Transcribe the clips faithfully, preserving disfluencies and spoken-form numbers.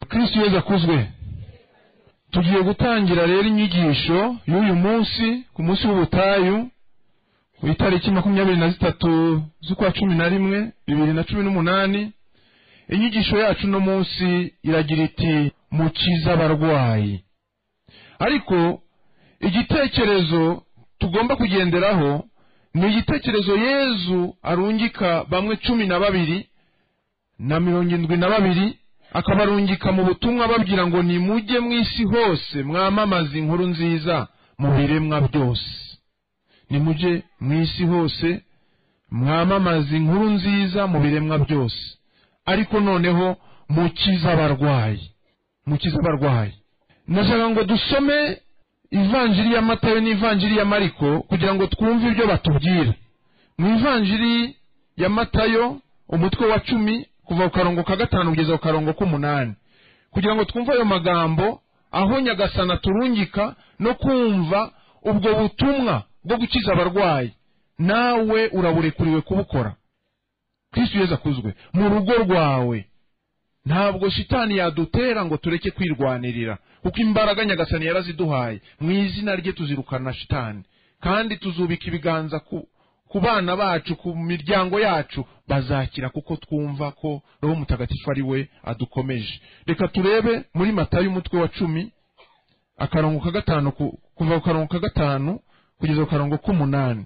Kristo Yesu akuzwe. Tugiye gutangira rero inyigisho y'uyu munsi ku munsi w'ubutayu ku itariki makumyabiri na zitatu z'ukwa cumi na rimwe bibiri na cumi n'umunani. Inyigisho yacu no munsi iragira iti mukiza abarwayi. Ariko igitekerezo tugomba kugenderaho ni igitekerezo Yezu arungika bamwe cumi na babiri na mirongo indwi na babiri akabarungika mu butumwa babwira ngo ni mujye mw'isi hose mwamamaza inkuru nziza mu biremwa byose. Ni mujye mw'isi hose mwamamaza inkuru nziza mu biremwa byose. Ariko noneho mukiza abarwayi. Mukiza abarwayi. Nashaka ngo dusome Ivanjiri ya Matayo n'ivanjiri ya Mariko kugira ngo twumve ibyo batubwira. Mu Ivanjiri ya Matayo umutwe wa cumi kuva ku karongo ka gatanu kugeza ku karongo k'umunani, kugira ngo twumve ayo magambo aho Nyagasana turungika no kumva ubwo butumwa bwo gukiza abarwayi. Nawe uraburekuriwe kubukora. Kristo Yesu akuzwe. Mu rugo rwawe ntabwo shitani yadutera ngo tureke kwirwanirira, kuko imbaraga Nyagasani yaraziduhaye. Mu izina rye tuzirukana shitani, kandi tuzubika ibiganza ku ku bana bacu, ku miryango yacu, bazakira kuko twumva ko Roho Mutagatifu ari we adukomeje. Reka turebe muri Matayo umutwe wa cumi akarongo ka gatanu kuva ku karongo ka gatanu kugeza ku karongo k'umunani.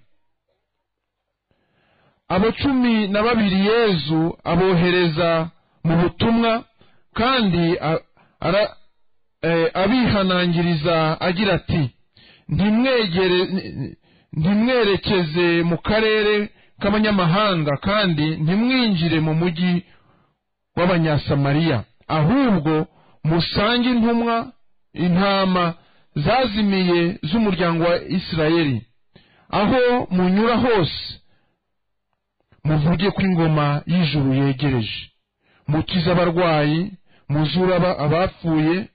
Abo cumi na babiri Yezu abohereza mu butumwa, kandi ara e, abihanangiriza agira ati ntimwegere ntimwerekeze mu karere k'abanyamahanga, kandi ntimwinjire mu mujyi w'Abanyasamariya, ahubwo musange intumwa intama zazimiye z'umuryango wa Isirayeli. Aho munyura hose muvuge ko ingoma y'ijuru yegereje. Mukiza abarwayi, muzura abapfuye,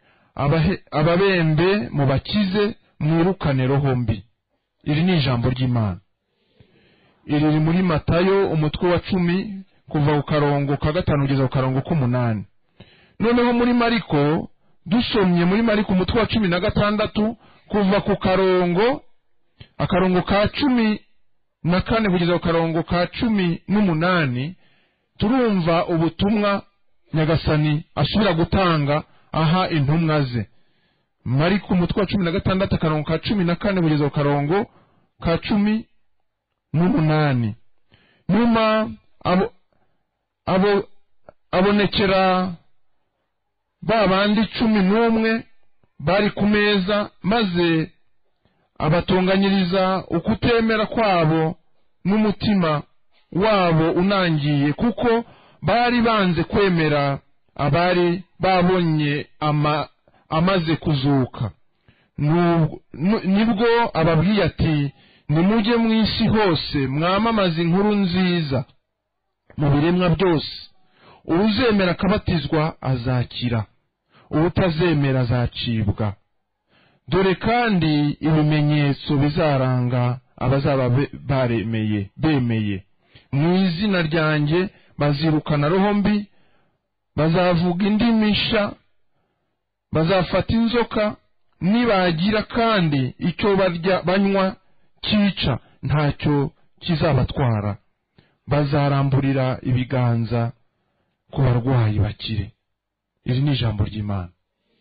ababembe mubakize, mwirukane roho mbi. Iri ni ijambo ry'Imana. Iri riri muri Matayo umutwe wa cumi kuva ku karongo ka gatanu kugeza ku karongo k'umunani. Noneho muri Mariko dusomye muri Mariko umutwe wa cumi na gatandatu kuva ku karongo akarongo ka cumi na kane kugeza ku karongo ka cumi n'umunani, turumva ubutumwa Nyagasani asubira gutanga aha intumwa ze. Mariko umutwe wa cumi na gatandatu akarongo ka cumi na kane kugeza ku karongo ka cumi n'umunani. Nyuma abo abo abonekera ba bandi cumi n'umwe bari ku meza, maze abatunganyiriza ukutemera kwabo n'umutima wabo unangiye, kuko bari banze kwemera abari babonye ama amaze kuzuka. Nibwo ababwiye ati nimujye mw'isi hose mwamamaza inkuru nziza mu biremwa byose. Uzemera akabatizwa azakira, utazemera azacibwa. Dore kandi ibimenyetso bizaranga abazaba baremeye bemeye. Mu izina ryanjye bazirukana roho mbi, bazavuga indimi nshya, bazafata inzoka, nibagira kandi icyo barya banywa cyica ntacyo kizabatwara. Bazaramburira ibiganza ku barwayi bakire. Iri ni ijambo ry'Imana.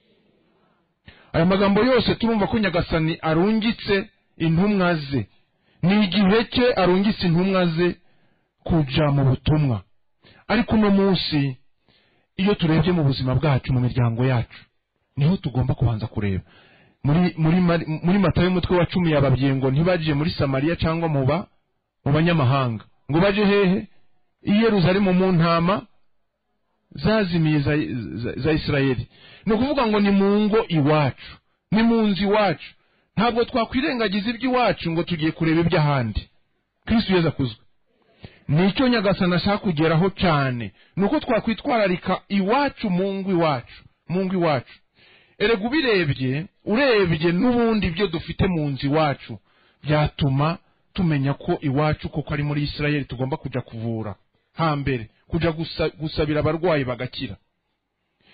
Aya magambo yose turumva ko Nyagasani arungitse intumwa ze. Ni igihe cye arungitse intumwa ze kuja mu butumwa. Ariko no munsi iyo turebye mu buzima bwacu, mu miryango yacu, niho tugomba kubanza kureba. Muri muri muri Matayo umutwe wa cumi yababwiye ngo ntibagiye muri Samariya cyangwa muba mu banyamahanga, ngo baje hehe? I Yerusalemu mu ntama zazimiye za, za, za Isirayeli. Ni ukuvuga ngo ni mu ngo iwacu, ni mu nzi iwacu. Ntabwo twakwirengagiza iby'iwacu ngo tugiye kureba iby'ahandi. Kristo Yesu akuzwe. Nicyo Nyagasani ashaka kugeraho cyane, nuko twakwitwararika iwacu, mu ngo iwacu, mu ngo iwacu. Erega ubirebye, urebye n'ubundi ibyo dufite mu nzi iwacu, byatuma tumenya ko iwacu koko ari muri Isirayeli tugomba kuja kuvura hambere, kuja gusa, gusabira abarwayi bagakira.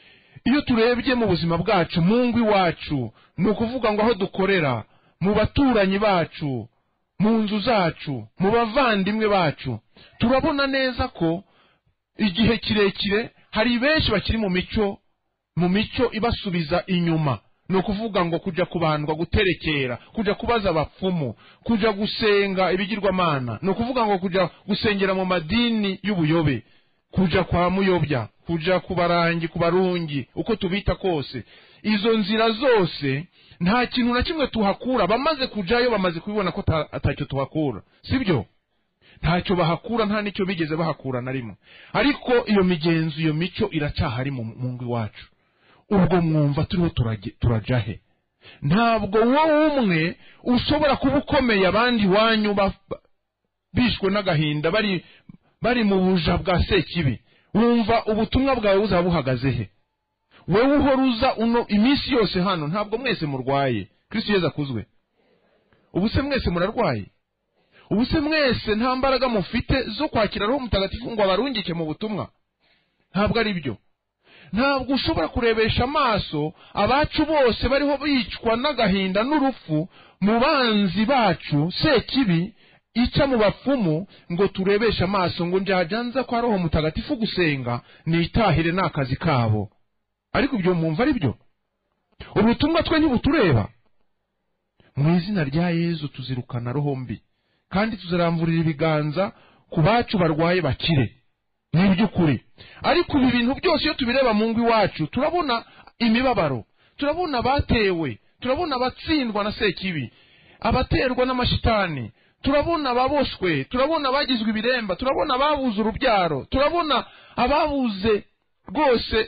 iyo turebye mu buzima bwacu mu ngo iwacu, ni ukuvuga ngo aho dukorera, mu baturanyi bacu, mu nzu zacu, mu bavandimwe bacu, turabona neza ko igihe kirekire hari benshi bakiri mu mico mu mico ibasubiza inyuma. Ni ukuvuga ngo kujya kubandwa, guterekera, kujya kubaza abapfumu, kujya gusenga ibigirwamana, ni ukuvuga ngo kujya gusengera mu madini y'ubuyobe, kujya kwa muyobya, kujya ku barangi, ku barungi, uko tubita kose. Izo nzira zose nta kintu na kimwe tuhakura. Bamaze kujayo bamaze kubibona ko atacyo tuhakura, sibyo? Ntacyo bahakura, nta nicyo bigeze bahakura na rimwe. Ariko iyo migenzo, iyo mico iracyahari mu ngo iwacu. Ubwo mwumva turiho turajahe? Ntabwo wowe umwe ushobora kuba ukomeye abandi wanyu bishwe n'agahinda bari bari mu buja bwa sekibi. Wumva ubutumwa bwawe buzaba buhagaze he? Wewe uhoruza uno iminsi yose hano, ntabwo mwese murwaye. Kristo Yesu akuzwe. Ubuse mwese murarwaye? Ubuse mwese nta mbaraga mufite zo kwakira Roho Mutagatifu ngo abarungike mu butumwa? Ntabwo ari byo. Ntabwo ushobora kurebesha amaso abacu bose bariho bicwa n'agahinda n'urupfu mu banzi bacu sekibi ica mu bapfumu, ngo turebesha amaso ngo njajanza kwa Roho Mutagatifu gusenga nitahire n'akazi kabo. Ariko ibyo mwumva ari byo? Ubutumwa twe ntibutureba. Mu izina rya Yesu tuzirukana roho mbi, kandi tuzaramvurira ibiganza ku bacu barwaye bakire. Ni by'ukuri. Ariko ibi bintu byose iyo tubireba mu ngo iwacu, turabona imibabaro, turabona batewe, turabona abatsindwa na sekibi, abaterwa n'amashitani, turabona ababoshwe, turabona abagizwe ibiremba, turabona ababuze urubyaro, turabona ababuze rwose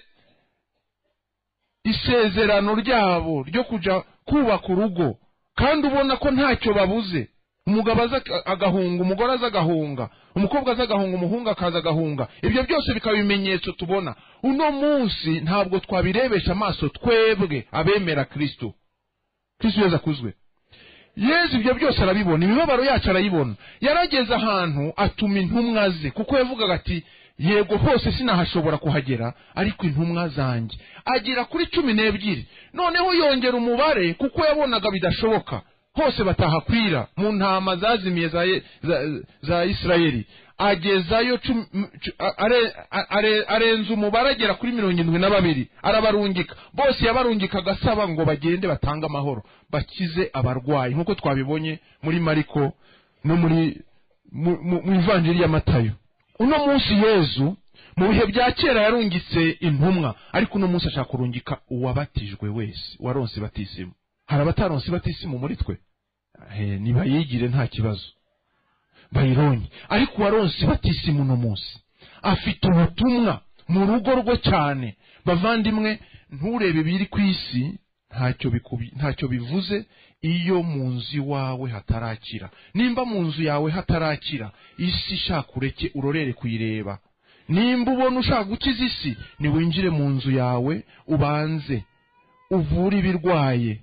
isezerano ryabo ryo kuja kubaka urugo, kandi ubona ko ntacyo babuze. Umugabo aza agahunga, umugore aza agahunga, umukobwa aza agahunga, umuhungu akaza agahunga. Ibyo byose bikaba ibimenyetso tubona. Uno munsi ntabwo twabirebesha amaso twebwe abemera Kristo. Kristo Yesu akuzwe. Yesu ibyo byose arabibona, imibabaro yacu arayibona. Yarageze ahantu atuma intumwa ze, kuko yavugaga ati yego hose sinahashobora kuhagera, ariko intumwa zanjye agira kuri cumi n'ebyiri. Noneho yongera umubare kuko yabonaga bidashoboka hose batahakwira mu ntama zazimiye za, za, za Isirayeli. Agezayo arenza umubare agera kuri mirongo irindwi na babiri, arabarungika. Bose yabarungika agasaba ngo bagende batanga amahoro, bakize abarwayi, nk'uko twabibonye muri Mariko no muri mu Ivanjiri ya Matayo. Uno munsi Yesu mu bihe bya kera yarungitse intumwa, ariko uno munsi ashaka kurungika uwabatijwe wese, waronse batisimu. Hari abataronse batisimu muri twe? He, nibayigire nta kibazo, bayironye. Ariko waronse batisimu uno munsi afite ubutumwa mu rugo rwo cyane. Bavandimwe, nturebe biri ku isi, ntacyo bikubi ntacyo bivuze iyo mu nzu iwawe hatarakira. Nimba mu nzu yawe hatarakira, isi ishaka ureke urorere kuyireba. Nimba ubona ushaka gukiza isi, ni winjire mu nzu yawe ubanze uvure ibirwaye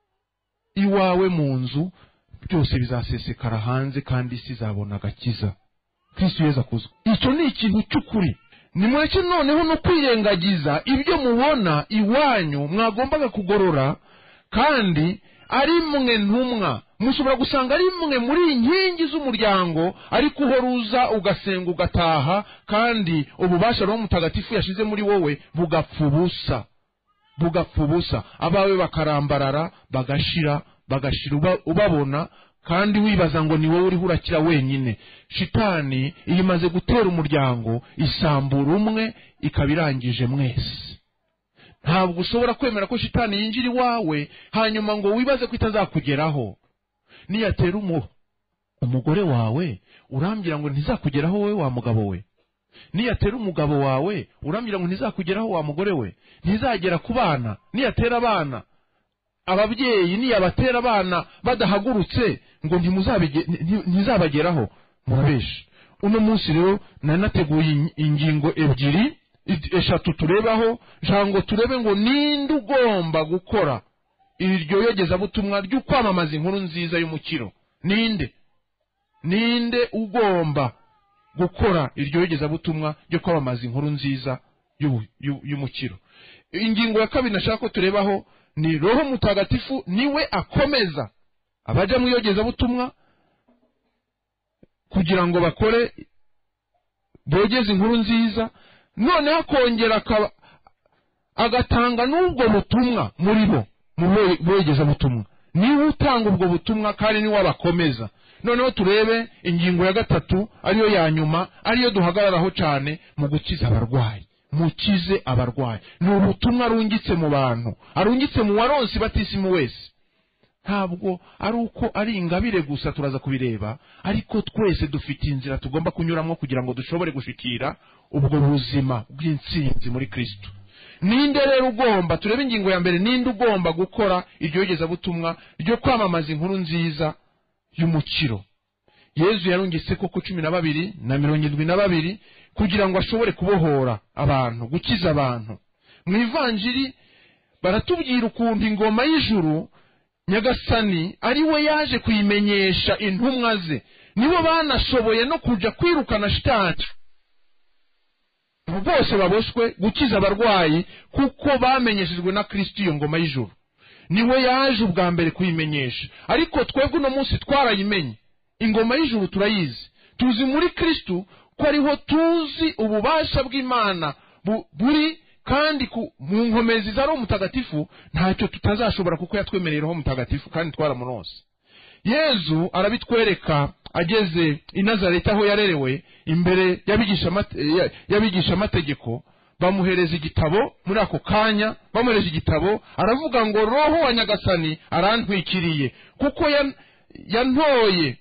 iwawe mu nzu, byose bizasesekara hanze kandi isi izabona agakiza. Kristo Yesu akuzwe. Icyo ni ikintu cy'ukuri. Nimureke noneho no kwirengagiza ibyo mubona iwanyu mwagombaga kugorora, kandi ari mwe ntumwa. Mushobora gusanga ari mwe muri inkingi z'umuryango, ariko uhoruza ugasenga ugataha, kandi ububasha Roho Mutagatifu yashize muri wowe bugapfa ubusa. Bugapfa ubusa. Abawe bakarambarara, bagashira, bagashira uba, ubabona, kandi wibaza ngo ni wowe uri hurakira wenyine. Shitani iyo imaze gutera umuryango, isambura umwe ikabirangije mwese. Ntabwo ushobora kwemera ko shitani yinjira iwawe hanyuma ngo wibaze ko itazakugeraho. Niyatera umu umugore wawe, urambira ngo ntizakugeraho wowe wa mugabo we. Niyatera umugabo wawe, urambira ngo ntizakugeraho wa mugore we. Ntizagera ku bana. Niyatera abana, ababyeyi niyabatera abana badahagurutse ngo ntizabageraho, murabesha. Uno munsi rero nanateguye ingingo ebyiri eshatu turebaho, jango turebe ngo ninde ugomba gukora iryo yogeza butumwa ryo kwamamaza inkuru nziza y'umukiro. Ninde? Ninde ugomba gukora iryo yogeza butumwa ryo kwamamaza inkuru nziza y'umukiro? ingingo ya kabiri nashaka ko turebaho ni Roho Mutagatifu niwe akomeza abaja mu iyogezabutumwa kugira ngo bakore bogeze inkuru nziza, none akongera agatanga n'ubwo butumwa muri bo mu bogezabutumwa. Niwe utanga ubwo butumwa kandi niwe abakomeza. Noneho turebe ingingo ya gatatu ariyo ya nyuma, ariyo duhagararaho cyane mu gukiza abarwayi. Mukize abarwayi ni ubutumwa arungitse mu bantu, arungitse mu waronsi batisimu wese. Ntabwo ari uko ari ingabire gusa turaza kubireba, ariko twese dufite inzira tugomba kunyuramo kugira ngo dushobore gushikira ubwo buzima bw'intsinzi muri Kristo. Ninde rero ugomba, turebe ingingo ya mbere, ninde ugomba gukora iryo yogezabutumwa ryo kwamamaza inkuru nziza y'umukiro? Yezu yarungitse koko cumi na babiri na mirongo indwi na babiri kugira ngo ashobore kubohora abantu, gukiza abantu. Mu ivanjiri baratubwira ukuntu ingoma y'ijuru Nyagasani ari we yaje kuyimenyesha intumwa ze, nibo banashoboye no kuja kwirukana shitani bose baboshwe, gukiza abarwayi kuko bamenyeshejwe na Kristo iyo ngoma y'ijuru. Niwe yaje ubwa mbere kuyimenyesha, ariko twebwe uno munsi twarayimenye. Ingoma y'ijuru turayizi, tuzi muri Kristo ko ariho tuzi ububasha bw'Imana bu, buri kandi mu nkomezi za Roho Mutagatifu ntacyo tutazashobora kuko yatwemereye Roho Mutagatifu kandi twaramunose. Yezu arabitwereka ageze i Nazareti aho yarerewe, imbere yabigisha yabigisha amategeko, bamuhereza igitabo. Muri ako kanya bamuhereza igitabo, aravuga ngo Roho wa Nyagasani arantwikiriye kuko yantoye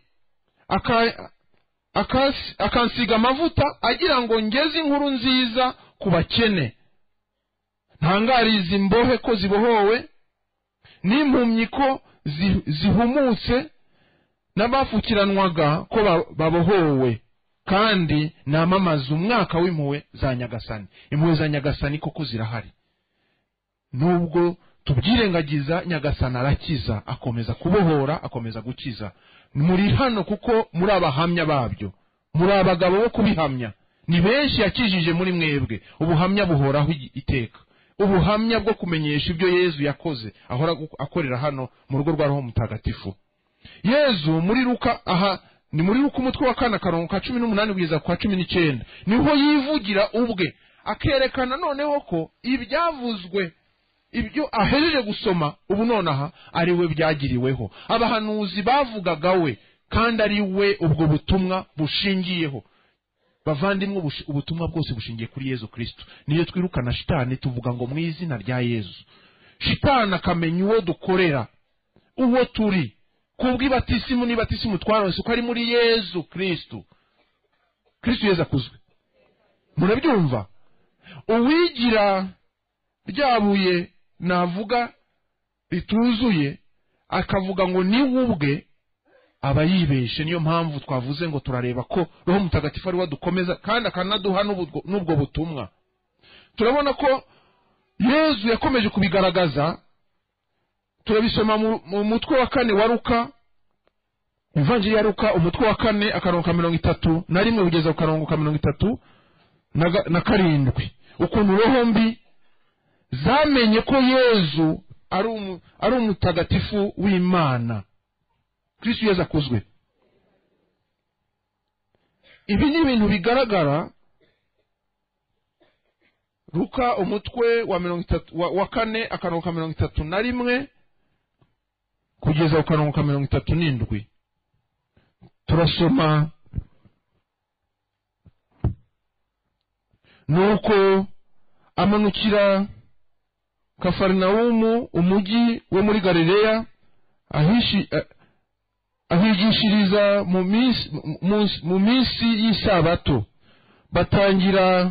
akansiga amavuta agira ngo ngeze inkuru nziza ku bakene, ntangariza imbohe ko zibohowe, n'impumyi ko zihumutse, n'abafukiranwaga ko babohowe, kandi namamaza umwaka w'impuhwe za Nyagasani. Impuhwe za Nyagasani koko zirahari, nubwo tubyirengagiza. Nyagasani arakiza, akomeza kubohora, akomeza gukiza. Muri hano kuko muri abahamya babyo, muri abagabo bo kubihamya. Ni benshi yakijije muri mwebwe, ubuhamya buhoraho iteka, ubuhamya bwo kumenyesha ibyo Yezu yakoze ahora akorera hano mu rugo rwa Roho Mutagatifu. Yezu muri Luka, aha ni muri Luka umutwe wa kane karongo ka cumi n'umunani kugeza kwa cumi n'icyenda, niho yivugira ubwe akerekana noneho ko ibyavuzwe, ibyo ahejeje gusoma ubu nonaha ari we byagiriweho. Abahanuzi bavugaga we, kandi ari we ubwo butumwa bushingiyeho. Bavandimwe, ubutumwa bwose bushingiye kuri Yezu Kristo. Niyo twirukana shitani tuvuga ngo mu izina rya Yezu. Shitani akamenya uwo dukorera, uwo turi, kubw'ibatisimu n'ibatisimu twaronse ko ari muri Yezu Kristo. Kristo Yezu akuzwe. Murabyumva? Uwigira ryabuye navuga rituzuye akavuga ngo ni ubwe, aba yibeshe. Niyo mpamvu twavuze ngo turareba ko Roho Mutagatifu ari wadukomeza kandi akanaduha n'ubwo butumwa. Turabona ko Yezu yakomeje kubigaragaza. Turabisoma mu mutwe wa kane wa Luka, Ivanjiri ya Luka umutwe wa kane akarongo ka mirongo itatu na rimwe kugeza ku karongo ka mirongo itatu na karindwi, ukuntu roho mbi zamenye ko Yezu ari umu, ari umutagatifu w'Imana. Kristo Yezu akuzwe. Ibi ni ibintu bigaragara. Luka umutwe wa mirongo itatu wa, wa kane akarongo ka mirongo itatu na rimwe kugeza ku karongo ka mirongo itatu n'indwi. Turasoma nuko amanukira Kafarnaumu, umugi wo muri Galileya, ahishi ahigishiriza mu minsi mu minsi y'isabato. Batangira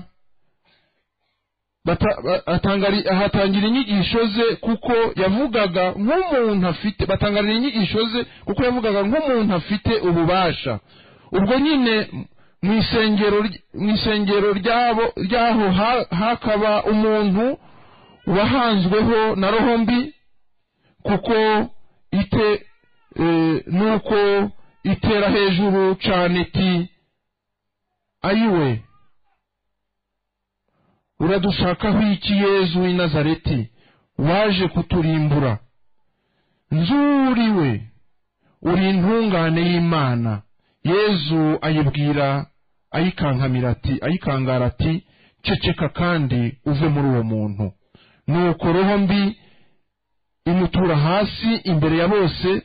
batangari ahatangira inyigisho ze kuko yavugaga nk'umuntu afite batangarira inyigisho ze kuko yavugaga nk'umuntu afite ububasha. Ubwo nyine mu isengero mu isengero ryabo ryaho hakaba umuntu wahanzweho na roho mbi, kuko ite e, nuko itera hejuru cyane iti ayiwe uradushakaho iki Yezu w'i Nazareti waje kuturimbura? Nzuriwe uri intungane y'Imana. Yezu ayibwira ayikankamira ati ayikangara ati ceceka kandi uve muri uwo muntu. Nuko roho mbi imutura hasi imbere ya bose,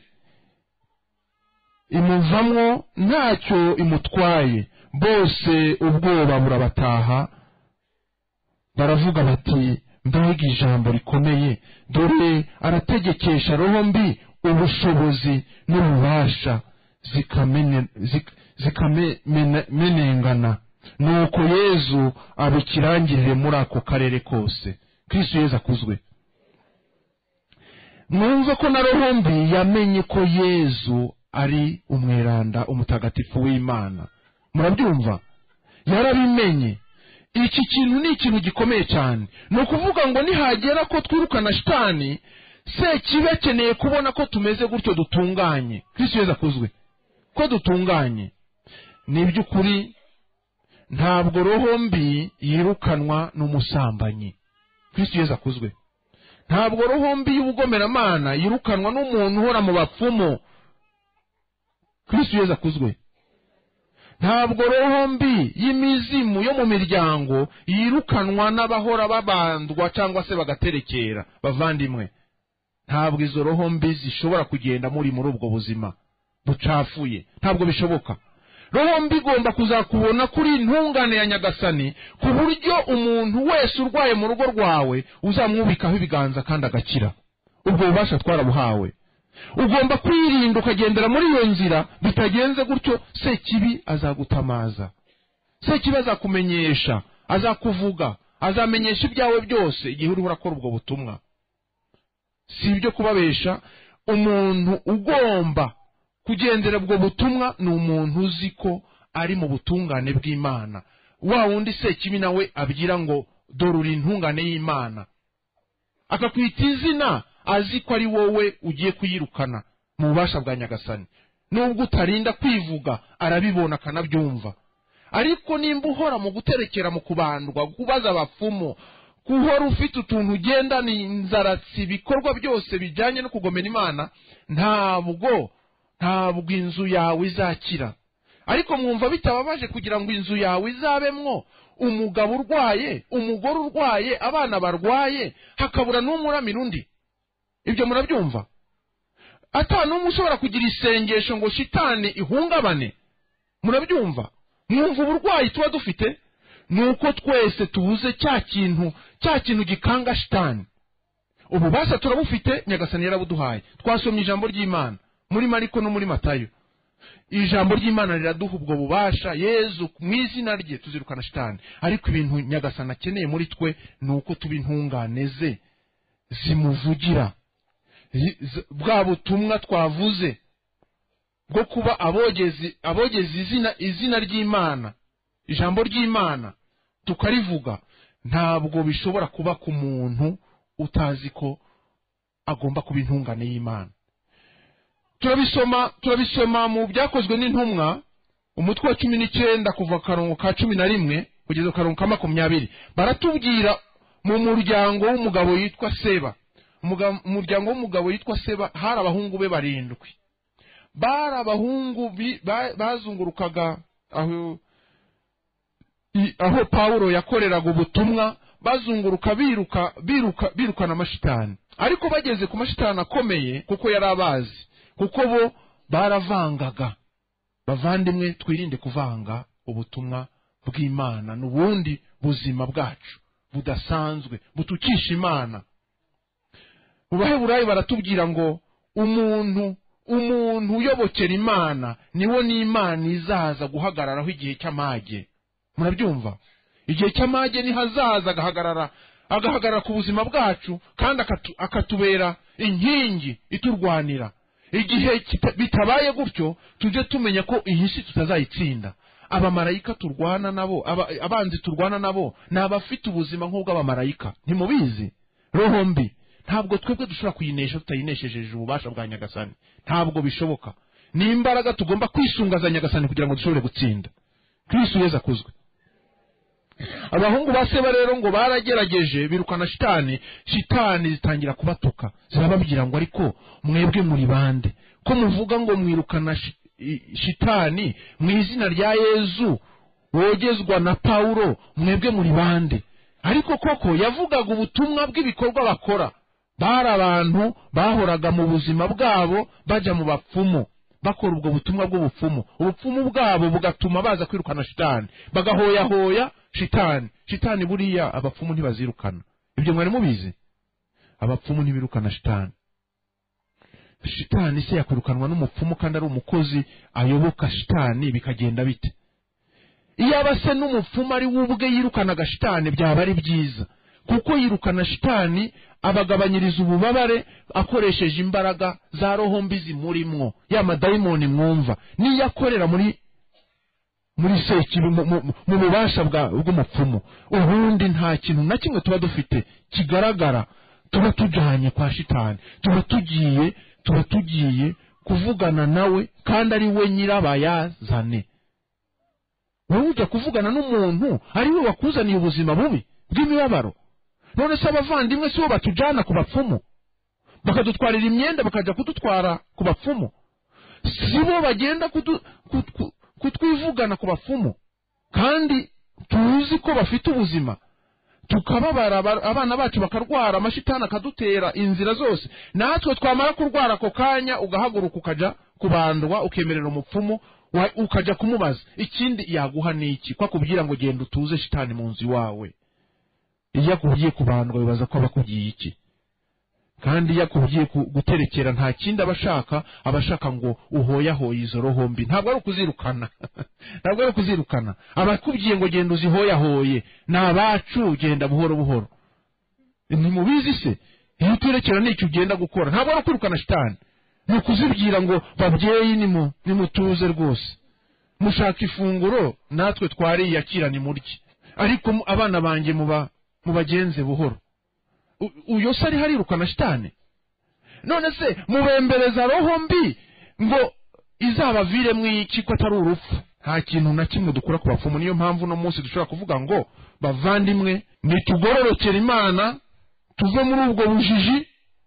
imuvamwo ntacyo imutwaye. Bose ubwoba burabataha, baravuga bati mbega ijambo rikomeye, dore arategekesha roho mbi ubushobozi n'ububasha zikamenengana. Nuko Yezu abikirangirire muri ako karere kose. Kristo Yezu akuzwe. Mwumve ko na roho mbi yamenye ko Yezu ari umweranda umutagatifu w'Imana. Murabyumva? Yarabimenye. Iki kintu ni ikintu gikomeye cyane. No kuvuga ngo nihagera ko twirukana shitani, se kibekeneye kubona ko tumeze gutyo dutunganye. Kristo Yezu akuzwe. Ko dutunganye. Ni by'ukuri ntabwo roho mbi yirukanwa n'umusambanyi. Kristo Yezu akuzwe. Ntabwo roho mbi y'ubugomeramana yirukanwa n'umuntu uhora mu bapfumu. Kristo Yezu akuzwe. Ntabwo roho mbi y'imizimu yo mu miryango yirukanwa n'abahora babandwa cyangwa se bagaterekera. Bavandimwe, ntabwo izo roho mbi zishobora kugenda muri muri ubwo buzima bucafuye. Ntabwo bishoboka. Roho mbi igomba kuzakubona kuri intungane ya Nyagasani, ku buryo umuntu wese urwaye mu rugo rwawe uzamwubikaho ibiganza kandi agakira. Ubwo bubasha twarabuhawe. Ugomba kwirinda ukagendera muri iyo nzira, bitagenze gutyo Sekibi azagutamaza. Sekibi azakumenyesha, azakuvuga, azamenyesha ibyawe byose igihe uri urakora ubwo butumwa. Si ibyo kubabesha. Umuntu ugomba kugendera ubwo butumwa ni umuntu uzi ko ari mu butungane bw'Imana. Wa wundi Sekibi nawe abwira ngo dore uri intungane y'Imana, akakwita izina, azi ko ari wowe ugiye kuyirukana mu bubasha bwa Nyagasani. Nubwo utarinda kwivuga arabibona akanabyumva. Ariko nimba uhora mu guterekera, mu kubandwa, kubaza abapfumu, kuhora ufite utuntu ugenda ni inzaratsi, ibikorwa byose bijyanye no kugomera Imana, ntabwo ntabwo inzu yawe izakira. Ariko mwumva bitababaje kugira ngo inzu yawe izabemwo umugabo urwaye, umugore urwaye, abana barwaye, hakabura n'umuramira undi. Ibyo murabyumva? Ata n'umwe ushobora kugira isengesho ngo shitani ihungabane. Murabyumva? Mwumva uburwayi tuba dufite? Nuko twese tubuze cya kintu, cya kintu gikanga shitani. Ububasha turabufite, Nyagasani yarabuduhaye. Twasomye ijambo ry'Imana muri Mariko no muri Matayo. Ijambo ry'Imana riraduha ubwo bubasha. Yezu mu izina rye tuzirukana shitani. Ariko ibintu Nyagasani akeneye muri twe nuko tuba intungane ze zimuvugira. Bwa butumwa twavuze bwo kuba abogezi abogezi izina izina ry'Imana, ijambo ry'Imana tukarivuga, ntabwo bishobora kuba ku muntu utazi ko agomba kuba intungane y'Imana. Turabisoma turabisoma mu byakozwe n'intumwa, umutwe wa cumi n'icyenda kuva karongo ka cumi na rimwe kugeza karongo ka makumyabiri. Baratubwira mu muryango w'umugabo yitwa Seba. Umuryango w'umugabo yitwa Seba hari abahungu be barindwi. Bari abahungu bazungurukaga aho aho Paulo yakoreraga ubutumwa, bazunguruka biruka biruka birukana amashitani. Ariko bageze ku mashitani akomeye, kuko yari abazi, kuko bo baravangaga. Bavandimwe, twirinde kuvanga ubutumwa bw'Imana n'ubundi buzima bwacu budasanzwe butukisha Imana. Mu Baheburayo baratubwira ngo umuntu umuntu uyobokera Imana niwo n'Imana izaza guhagararaho igihe cy'amage. Murabyumva? Igihe cy'amage ni hazaza agahagarara agahagarara ku buzima bwacu kandi akatu, akatubera inkingi iturwanira. Igihe bitabaye gutyo tujye tumenya ko iyi si tutazayitsinda. Abamarayika turwana nabo, aba, abanzi turwana nabo n'abafite ubuzima nk'ubw'abamarayika. Ntimubizi? Roho mbi ntabwo twebwe dushobora kuyinesha tutayineshejeje ububasha bwa Nyagasani. Ntabwo bishoboka. Ni imbaraga tugomba kwisungaza Nyagasani kugira ngo dushobore gutsinda. Kristo Yezu akuzwe. abahungu ba Seba rero ngo baragerageje birukana shitani, shitani zitangira kubatuka zirababwira ngo ariko mwebwe muri bande ko muvuga ngo mwirukana shitani mu izina rya Yezu wogezwa na Paulo, mwebwe muri bande? Ariko koko yavugaga ubutumwa bw'ibikorwa bakora. Bari abantu bahoraga mu buzima bwabo baja mu bapfumu bakora ubwo butumwa bw'ubupfumu. Ubupfumu bwabo bugatuma baza kwirukana shitani, bagahoya hoya shitani. Shitani buriya abapfumu ntibazirukana, ibyo mwari mubizi. Abapfumu ntibirukana shitani. Shitani se yakwirukanwa n'umupfumu kandi ari umukozi ayoboka shitani, bikagenda bite? Iyo abase n'umupfumu ari wubwe yirukana shitani byaba ari byiza, kuko yirukana shitani abagabanyiriza ububabare akoresheje imbaraga za roho mbi zimurimwo, ya madayimoni mwumva niyo akorera muri muri sekibi mu bubasha bw'umupfumu. Ubundi nta kintu na kimwe tuba dufite kigaragara, tuba tujanye kwa shitani, tuba tugiye tuba tugiye kuvugana nawe kandi ari we nyirabayazane. Wowe ujya kuvugana n'umuntu ari we wakuzaniye ubuzima bubi bw'imibabaro. None se abavandimwe si bo batujana ku bapfumu bakadutwarira imyenda bakaja kudutwara ku bapfumu? Si bo bagenda kudu, kudu, kutwivugana ku bapfumu kandi tuzi ko bafite ubuzima, tukababara abana bacu bakarwara, amashitani akadutera inzira zose, natwe twamara kurwara ako kanya ugahaguruka ukaja kubandwa ukemerera umupfumu ukaja kumubaza ikindi yaguha niki, kwa kubwira ngo genda utuze shitani mu nzu wawe. Iyo akugiye kubandwa bibaza ko abakugiye iki? Kandi iyo akugiye guterekera nta kindi abashaka, abashaka ngo uhoya hoya izo roho mbi. Ntabwo ari ukuzirukana ntabwo ari ukuzirukana abakubwiye ngo genda uzihoya hoye nabacu, genda buhoro buhoro. Ntimubizi se iyo uterekera n'icyo ugenda gukora? Ntabwo ari kwirukana shitani, ni ukuzibwira ngo babyeyi nimu nimutuze rwose, mushaka ifunguro natwe twariyakira ni murye, ariko abana banjye muba mubagenze buhoro. Uyo sari harirukana shitani? None se mubembereza roho mbi ngo izabavire mwiki ko atari urupfu? Nta kintu na kimwe dukura ku bapfumu. Niyo mpamvu no munsi dushobora kuvuga ngo bavandimwe nitugororokera Imana, tuve muri ubwo bujiji,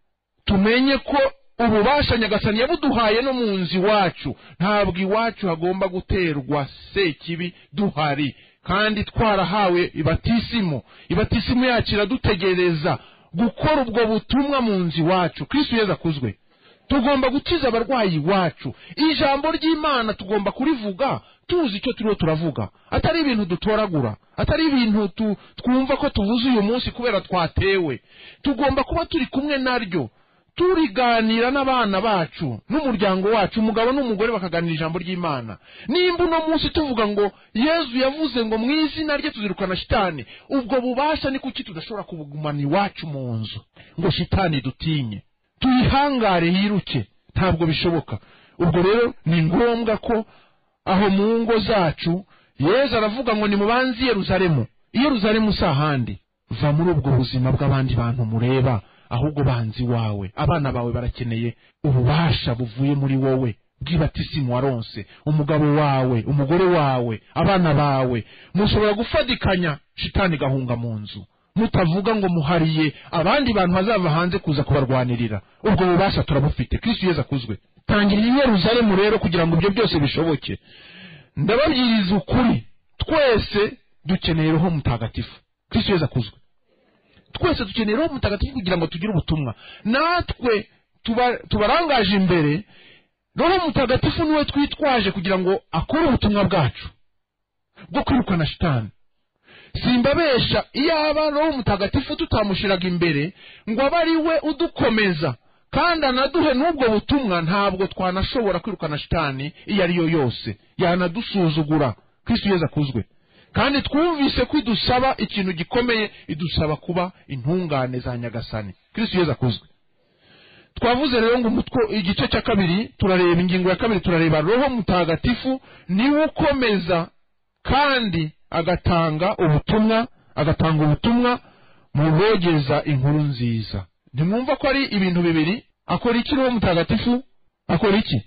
tumenye ko ububasha Nyagasani yabuduhaye no mu nzi wacu. Ntabwo iwacu hagomba guterwa sekibi duhari, kandi twarahawe ibatisimo. Ibatisimo yacu iradutegereza gukora ubwo butumwa mu nzi wacu. Kristo Yezu akuzwe. Tugomba gukiza abarwayi wacu. Ijambo ry'Imana tugomba kurivuga tuzi icyo turiho turavuga, atari ibintu dutoragura, atari ibintu tu, twumva ko tuvuze uyu munsi kubera twatewe. Tugomba kuba turi kumwe naryo, turiganira n'abana bacu n'umuryango wacu, umugabo n'umugore bakaganira ijambo ry'Imana. Nimba uno munsi tuvuga ngo Yezu yavuze ngo mu izina rye tuzirukana shitani, ubwo bubasha ni kuki tudashobora kubugumana iwacu mu nzu ngo shitani dutinye tuyihangare yiruke? Ntabwo bishoboka. Ubwo rero ni ngombwa ko aho mu ngo zacu Yezu aravuga ngo ni mubanzi Yerusalemu. Yerusalemu si ahandi. Va muri ubwo buzima bw'abandi bantu mureba, ahubwo banzi wawe. Abana bawe barakeneye ububasha buvuye muri wowe bw'ibatisimu waronse. Umugabo wawe, umugore wawe, abana bawe mushobora gufadikanya shitani gahunga mu nzu, mutavuga ngo muhariye abandi bantu bazava hanze kuza kubarwanirira. Ubwo bubasha turabufite. Kristo Yezu akuzwe. Tangirira i Yerusalemu rero kugira ngo ibyo byose bishoboke. Ndababwiriza ukuri, twese dukeneye Roho Mutagatifu. Kristo Yezu akuzwe. Twese dukeneye Roho Mutagatifu kugira ngo tugire ubutumwa. Natwe tuba, tubarangaje imbere. Roho Mutagatifu niwe twitwaje kugira ngo akore ubutumwa bwacu bwo kwirukana shitani. Simbabesha, iyo aba Roho Mutagatifu tutamushiraga imbere ngo abe ari we udukomeza kandi anaduhe n'ubwo butumwa, ntabwo twanashobora kwirukana shitani iyo ari yo yose. Yanadusuzugura. Kristo Yezu akuzwe. Kandi twumvise ko idusaba ikintu gikomeye, idusaba kuba intungane za Nyagasani. Kristo Yezu akuzwe. Twavuze rero ngo umutwe igice cya kabiri turareba ingingo ya kabiri, turareba Roho Mutagatifu niwe ukomeza kandi agatanga ubutumwa, agatanga ubutumwa mu bogeza inkuru nziza. Ntimwumva ko ari ibintu bibiri? Akora iki Roho Mutagatifu? Akora iki?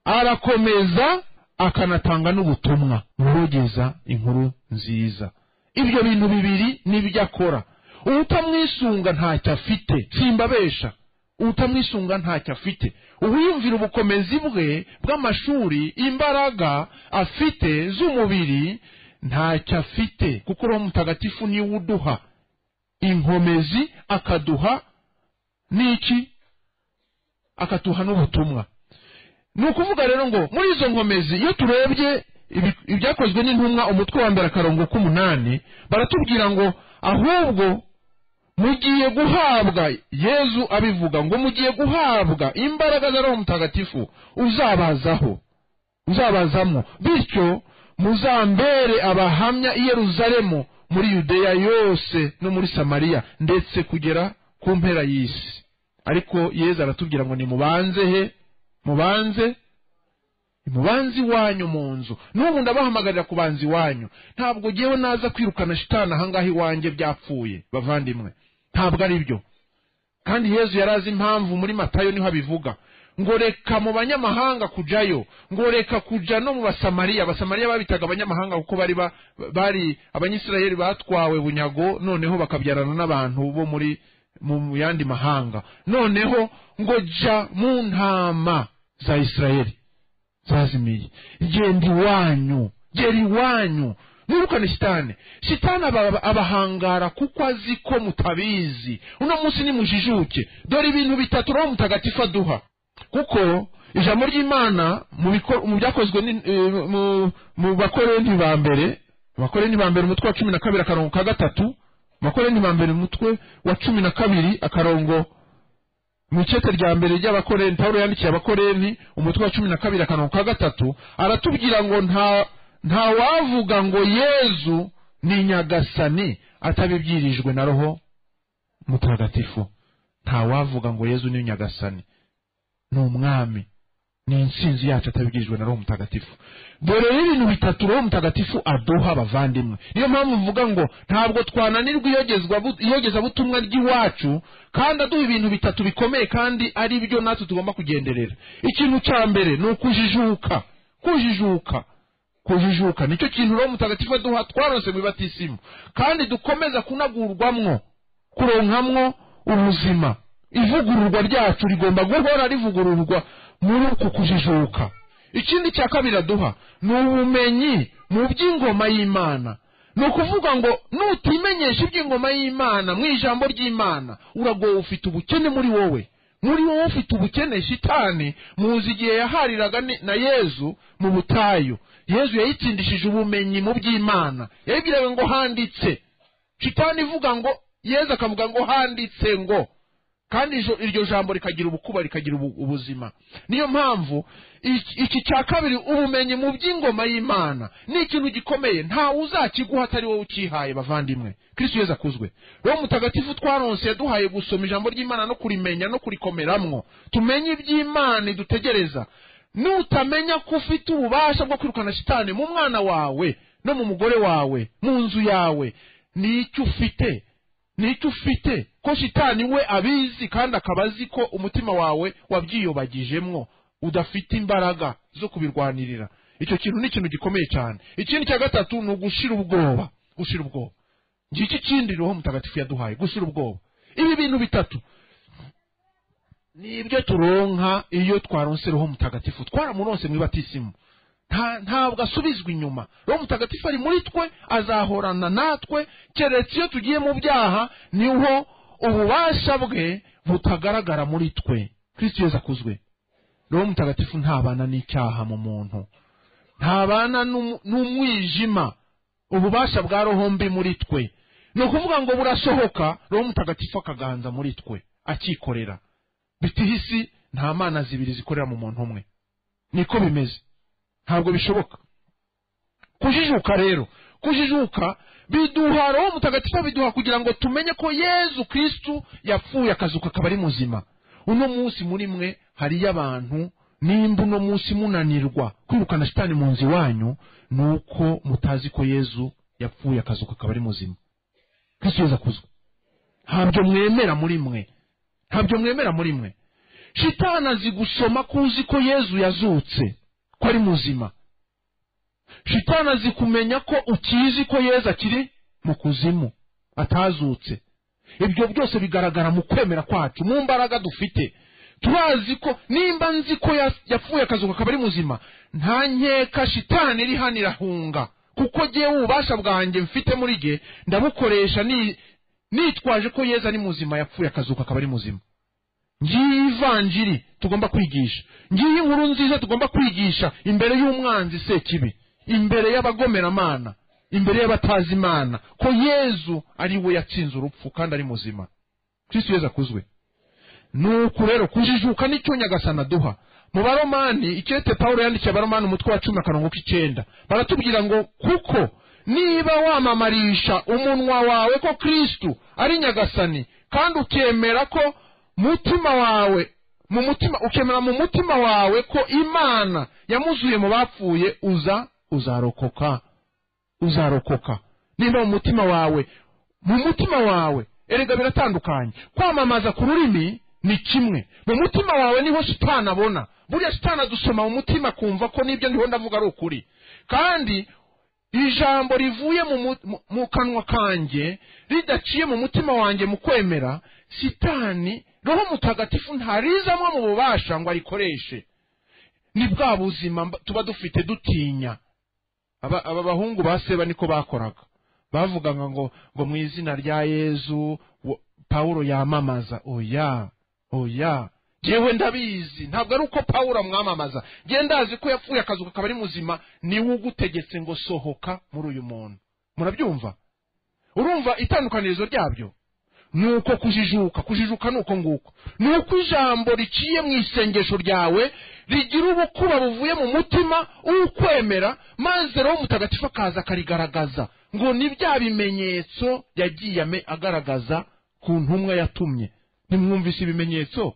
Arakomeza akanatanga n'ubutumwa mu bogeza inkuru nziza. ibyo bintu bibiri nibyo akora. Utamwisunga ntacyo afite, simbabesha. Utamwisunga ntacyo afite. Uwiyumvira ubukomezi bwe bw'amashuri, imbaraga afite z'umubiri, ntacyo afite, kuko Roho Mutagatifu niwe uduha inkomezi, akaduha n'iki, akatuha n'ubutumwa. Ni ukuvuga rero ngo muri izo nkomezi, iyo turebye ibyakozwe n'intumwa umutwe wa mbere akarongo k'umunani, baratubwira ngo ahubwo mugiye guhabwa, Yezu abivuga ngo mugiye guhabwa imbaraga za Roho Mutagatifu uzabazaho, uzabazamo, bityo muzambere abahamya i Yerusalemu, muri Yudeya yose no muri Samariya, ndetse kugera ku mpera y'isi. Ariko Yezu aratubwira ngo ni mubanze he? Mubanze mubanzi wanyu mu nzu. N'ubu ndabahamagarira kubanzi wanyu. Ntabwo jewe naza kwirukana shitani ahangaha iwanjye byapfuye, bavandimwe. Ntabwo ari byo. Kandi Yezu yarazi impamvu muri Matayo niho abivuga ngo reka mu banyamahanga kujayo, ngo reka kuja no mu Basamariya. Abasamariya babitaga abanyamahanga kuko bari ba, bari Abanyisirayeli batwawe bunyago, noneho bakabyarana n'abantu bo muri mu yandi mahanga. Noneho ngo ja mu ntama za Isirayeli zazimiye. Genda iwanyu, gera iwanyu, mwirukane shitani. Shitani abahangara kuko azi ko mutabizi. Uno munsi ni mujijuke. Dore ibintu bitatu Roho Mutagatifu aduha. Kuko ijambo ry'Imana mu byakozwe mu mu Bakorinti ba mbere, Bakorinti ba mbere umutwe wa cumi na kabiri akarongo ka gatatu, Bakorinti ba mbere umutwe wa cumi na kabiri akarongo mu cyete rya mbere ry'Abakorinti, Pawulo yandikiye Abakorinti umutwe wa cumi na kabiri akarongo ka gatatu, aratubwira ngo nta nta wavuga ngo Yezu ni Nyagasani atabibyirijwe na Roho Mutagatifu. Nta wavuga ngo Yezu ni Nyagasani, ni umwami, ni insinzi yacu atabibyirijwe na Roho Mutagatifu. Dore ibintu bitatu Roho Mutagatifu aduha, bavandimwe. Niyo mpamvu mvuga ngo ntabwo twananirwa iyogezwa iyogeza butumwa ry'iwacu, kandi aduha ibintu bitatu bikomeye kandi ari byo natwe tugomba kugenderera. Ikintu cya mbere ni ukujijuka. Kujijuka kujijuka nicyo kintu Roho Mutagatifu aduha, twarose mu batisimu, kandi dukomeza kunagurwamwo, kuronkamwo ubuzima. Ivugururwa ryacu rigomba guhora rivugururwa muri uku kujijuka. Ikindi cya kabiri aduha ni ubumenyi mu by'ingoma y'Imana. Ni ukuvuga ngo nutimenyesha iby'ingoma y'Imana mu ijambo ry'Imana, uragowe, ufite ubukene muri wowe. Muri wowe ufite ubukene. Shitani muzi igihe yahariraga na Yezu mu butayu, Yezu yayitsindishije ubumenyi mu by'Imana. Yabwiraga ngo handitse. Shitani ivuga ngo, Yezu akavuga ngo handitse ngo, kandi iryo jambo rikagira ubukuba, rikagira ubuzima. Niyo mpamvu iki cya kabiri, ubumenyi mu by'ingoma y'Imana, ni ikintu gikomeye. Nta uzakiguha atari wowe ukihaye, bavandimwe. Kristo Yezu akuzwe. Roho Mutagatifu twaronse yaduhaye gusoma ijambo ry'Imana no kurimenya no kurikomeramwo, tumenye iby'Imana idutegereza. Nutamenya ko ufite ububasha bwo kwirukana shitani mu mwana wawe no mu mugore wawe, mu nzu yawe, ni icyo ufite. Ni icyo ufite ko shitani we abizi, kandi akabazi ko umutima wawe wabyiyobagijemwo, udafite imbaraga zo kubirwanirira. Icyo kintu ni ikintu gikomeye cyane. Ikindi cya gatatu ni ugushira ubwoba. Gushira ubwoba ngiki kindi Roho Mutagatifu yaduhaye, gushira ubwoba. Ibi bintu bitatu nibyo turonka iyo twaronse Roho Mutagatifu. Twaramuronse mu batisimu, ntabwo asubizwa inyuma. Roho Mutagatifu ari muri twe, azahorana natwe, keretse iyo tugiye mu byaha niho ububasha bwe butagaragara muri twe. Kristo Yezu akuzwe. Roho Mutagatifu ntabana n'icyaha mu muntu, ntabana n'umwijima. Ububasha bwa Roho mbi muri twe, ni ukuvuga ngo burasohoka, Roho Mutagatifu akaganza muri twe, akikorera. Bitihisi nta mana zibiri zikorera mu muntu umwe. Niko bimeze, ntabwo bishoboka. Kujijuka rero, kujijuka biduha Roho Mutagatifu, biduha kugira ngo tumenye ko Yezu Kristo yapfuye akazuka akaba ari muzima. Uno munsi muri mwe hari abantu, nimba uno munsi munanirwa kwirukana shitani mu nzu wanyu, nuko mutazi ko Yezu yapfuye akazuka akaba ari muzima. Kristo Yezu akuzwe. Ntabyo mwemera muri mwe, ntabyo mwemera muri mwe. Shitani azi gusoma kuzi ko Yezu yazutse, ko ari muzima. Shitani azi kumenya ko ukizi ko Yezu akiri mu kuzimu atazutse. Ibyo byose bigaragara mu kwemera kwacu, mu mbaraga dufite. Turazi ko nimba nzi ko yapfuye akazuka akaba ari muzima, nta nkeka shitani iri hano irahunga, kuko jyewe ububasha bwanjye mfite muri jye ndabukoresha ni nitwaje ko Yesu ari muzima, yapfuye akazuka akaba ari muzima. Ngiye ivanjiri tugomba kwigisha, ngiye inkuru nziza tugomba kwigisha imbere y'umwanzi Sekibi, imbere y'abagomeramana, imbere y'abatazi Imana, ko Yesu ari we yatsinze urupfu kandi ari muzima. Kristo Yesu akuzwe. Nuko rero kujijuka nicyo Nyagasani aduha. Mu Baromani, icyete Pawulo yandikiye Abaromani umutwe wa cumi akarongo k'icenda, baratubwira ngo kuko niba wamamarisha umunwa wawe ko Kristo ari Nyagasani, kandi ukemera ko mutima wawe mu mutima ukemera mu mutima wawe ko Imana yamuzuye mu bapfuye, uza uzarokoka uzarokoka nimba mu mutima wawe mu mutima wawe. Erega biratandukanye. Kwamamaza ku rurimi ni kimwe, mu mutima wawe niho shitani abona. Buriya shitani adusoma mu mutima kumva ko nibyo ndiho ndavuga ari ukuri, kandi ijambo rivuye mu, mu, mu kanwa kanjye ridaciye mu mutima wanjye mu kwemera, shitani Roho Mutagatifu ntarizamo mu bubasha ngo arikoreshe. Ni bwa buzima tuba dufite dutinya. Aba, aba bahungu baseba niko bakoraga, bavugaga ngo ngo mu izina rya Yesu Pawulo yamamaza. Oya oya, jewe ndabizi ntabwo ari uko Pawulo amwamamaza, je ndazi ko yapfuye akazuka akaba ari muzima. Niwe ugutegetse ngo sohoka muri uyu muntu. Murabyumva? Urumva itandukanirizo ryabyo? Nuko kujijuka, kujijuka nuko nguko, nuko ijambo riciye mu isengesho ryawe rigira ubukuba buvuye mu mutima ukwemera, maze Roho Mutagatifu akaza akarigaragaza, ngo ni bya bimenyetso yagiye agaragaza ku ntumwa yatumye. Nimwumvise ibimenyetso?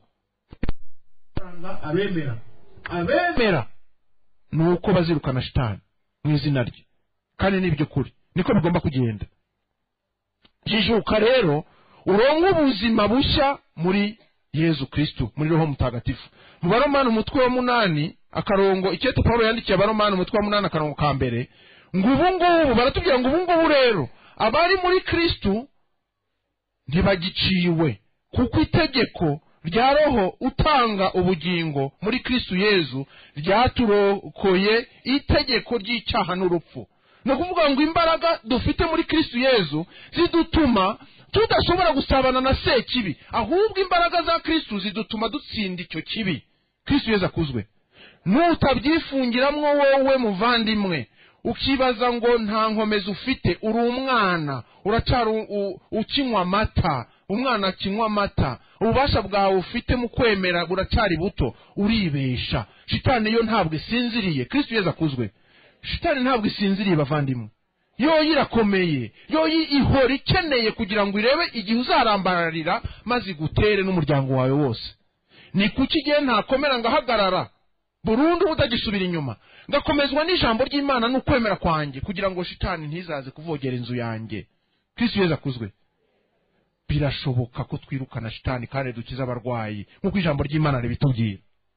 Abemera abemera nuko bazirukana shitani mu izina rye, kandi nibyo kuri niko bigomba kugenda. Jijuka rero uronka ubuzima bushya muri Yesu Kristo, muri Roho Mutagatifu. Mu Baromani umutwe wa munani akarongo icyete Pawulo yandikiye Baromani umutwe wa munani akarongo ka mbere, ngo ubu ngubu baratubwira ngo ubu ngubu rero abari muri Kristo ntibagiciwe, kuko itegeko rya Roho utanga ubugingo muri Kristo Yesu ryaturokoye itegeko ry'icyaha n'urupfu. No kuvuga ngo imbaraga dufite muri Kristo Yesu zidutuma tudashobora gusabana na Sekibi, ahubwo imbaraga za Kristo zidutuma dutsinda icyo kibi. Kristo Yesu akuzwe. Nutabyifungiramwo wowe muvandimwe, ukibaza ngo nta nkomezi ufite, uri umwana, uracyari ukinywa amata, umwana akinywa amata, ububasha bwawe ufite mu kwemera buracyari buto, uribesha. Shitani yo ntabwo isinziriye. Kristo Yesu akuzwe. Shitani ntabwo isinziriye bavandimwe, yo irakomeye, yo ihora ikeneye kugira ngo irebe igihe uzarambararira maze gutere n'umuryango wawe wose. Ni kuki igihe ntakomera ngahagarara burundu utagisubira inyuma, ngakomezwa n'ijambo ry'Imana n'ukwemera kwanjye, kugira ngo shitani ntizaze kuvogera inzu yanjye. Kristo Yesu akuzwe. Birashoboka ko twirukana shitani kandi dukiza abarwayi nk'uko ijambo ry'Imana ribitubwira.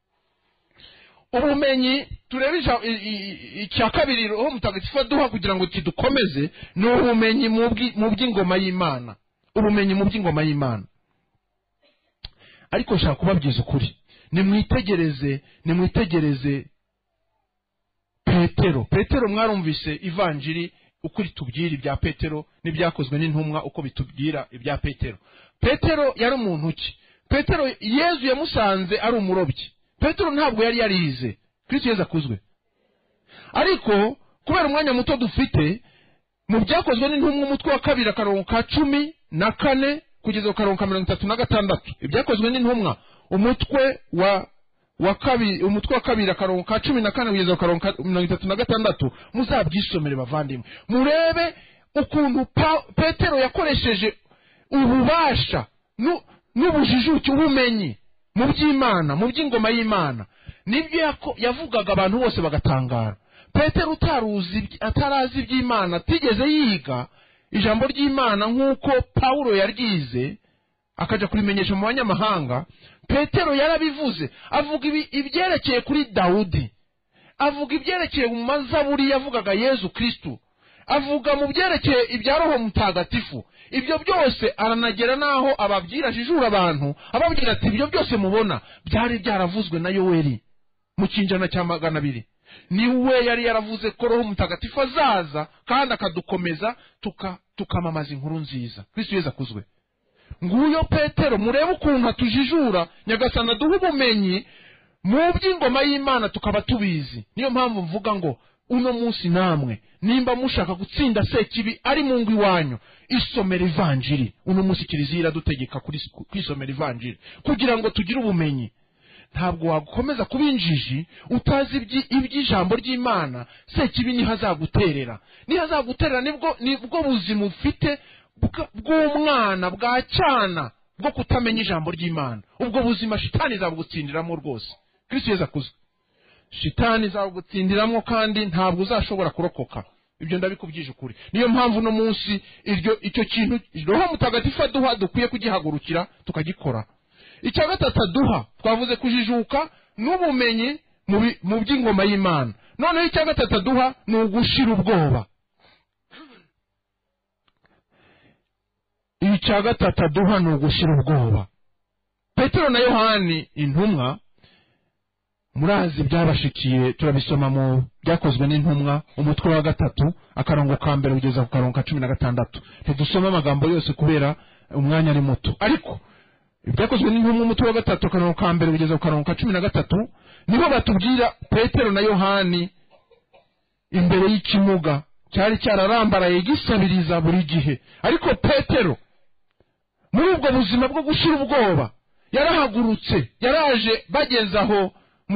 Ubumenyi turebe icya kabiri Roho Mutagatifu aduha kugira ngo kidukomeze, ni ubumenyi mu by'ingoma y'Imana. Ubumenyi mu by'ingoma y'Imana. Ariko nshaka kubabwiza ukuri, nimwitegereze nimwitegereze Petero. Petero mwarumvise ivanjiri ukuri tubwira ibya Petero n'ibyakozwe n'intumwa uko bitubwira ibya Petero. Petero yari umuntu ki? Petero Yesu yamusanze ari umurobyi. Petero ntabwo yari yarize. Kristo Yesu akuzwe. Ariko kubera umwanya muto dufite, mu byakozwe n'intumwa umutwe wa kabiri akarongo ka cumi na kane kugeza ku karongo ka mirongo itatu na gatandatu. Ibyakozwe n'intumwa umutwe wa wa kabiri umutwe wa kabiri akarongo ka cumi na kane kugeza ku karongo ka mirongo itatu na gatandatu, muzabyisomere bavandimwe, murebe ukuntu Petero yakoresheje ububasha n'ubujijuke, ubumenyi mu by'Imana, mu by'ingoma y'Imana. Nibyo yavugaga abantu bose bagatangara. Petero utaruzi atarazi iby'Imana, atigeze yiga ijambo ry'Imana nk'uko Pawulo yaryize akaja kurimenyesha mu banyamahanga. Petero yarabivuze, avuga ibyerekeye kuri Dawudi, avuga ibyerekeye mu mazaburi yavugaga Yesu Kristo, avuga mu byerekeye ibya Roho Mutagatifu. Ibyo byose aranagera naho ababwira ajijura abantu, ababwira ati ibyo byose mubona byari byaravuzwe na Yoweli mu kinjana cya magana abiri. Niwe yari yaravuze ko Roho Mutagatifu azaza kandi akadukomeza tuka tukamamaza inkuru nziza. Kristo Yesu akuzwe. Nguyo Petero, murebe ukuntu atujijura, Nyagasani aduha ubumenyi mu by'ingoma y'Imana tukaba tubizi. Niyo mpamvu mvuga ngo uno munsi namwe nimba mushaka gutsinda sekibi ari mu ngwi wanyu, isomera ivanjiri. Uno munsi Kiliziya iradutegeka kuri kwisomera ivanjiri kugira ngo tugire ubumenyi. Ntabwo wagukomeza kubinjiji utazi iby'ijambo ry'Imana, sekibi ni hazaguterera. Ni hazaguterera nibwo nibwo buzima ufite bw'umwana bwa cyana bwo kutamenya ijambo ry'Imana. Ubwo buzima shitani zabugutsindiramo rwose. Kristo Yesu akuzwe. Shitani zabugutsindiramo kandi ntabwo uzashobora kurokoka. Ibyo ndabikubwije ukuri. Niyo mpamvu no munsi iryo icyo kintu Roho Mutagatifu aduha dukwiye kugihagurukira tukagikora. Icya gatatu aduha twavuze kujijuka n'ubumenyi mu by'ingoma y'Imana. Noneho icya gatatu aduha ni ugushira ubwoba. Icya gatatu aduha ni ugushira ubwoba. Petero na Yohani intumwa, murazi byabashikiye, turabisoma mu byakozwe n'intumwa umutwe wa gatatu akarongo ka mbere kugeza ku karongo ka cumi na gatandatu. Ntidusoma amagambo yose kubera umwanya ari muto, ariko ibyakozwe n'intumwa umutwe wa gatatu akarongo ka mbere kugeza ku karongo ka cumi na gatatu niho batubwira Petero na Yohani imbere y'ikimuga cyari cyararambaraye gisabiriza buri gihe. Ariko Petero muri ubwo buzima bwo gushira ubwoba yarahagurutse, yaraje bageze aho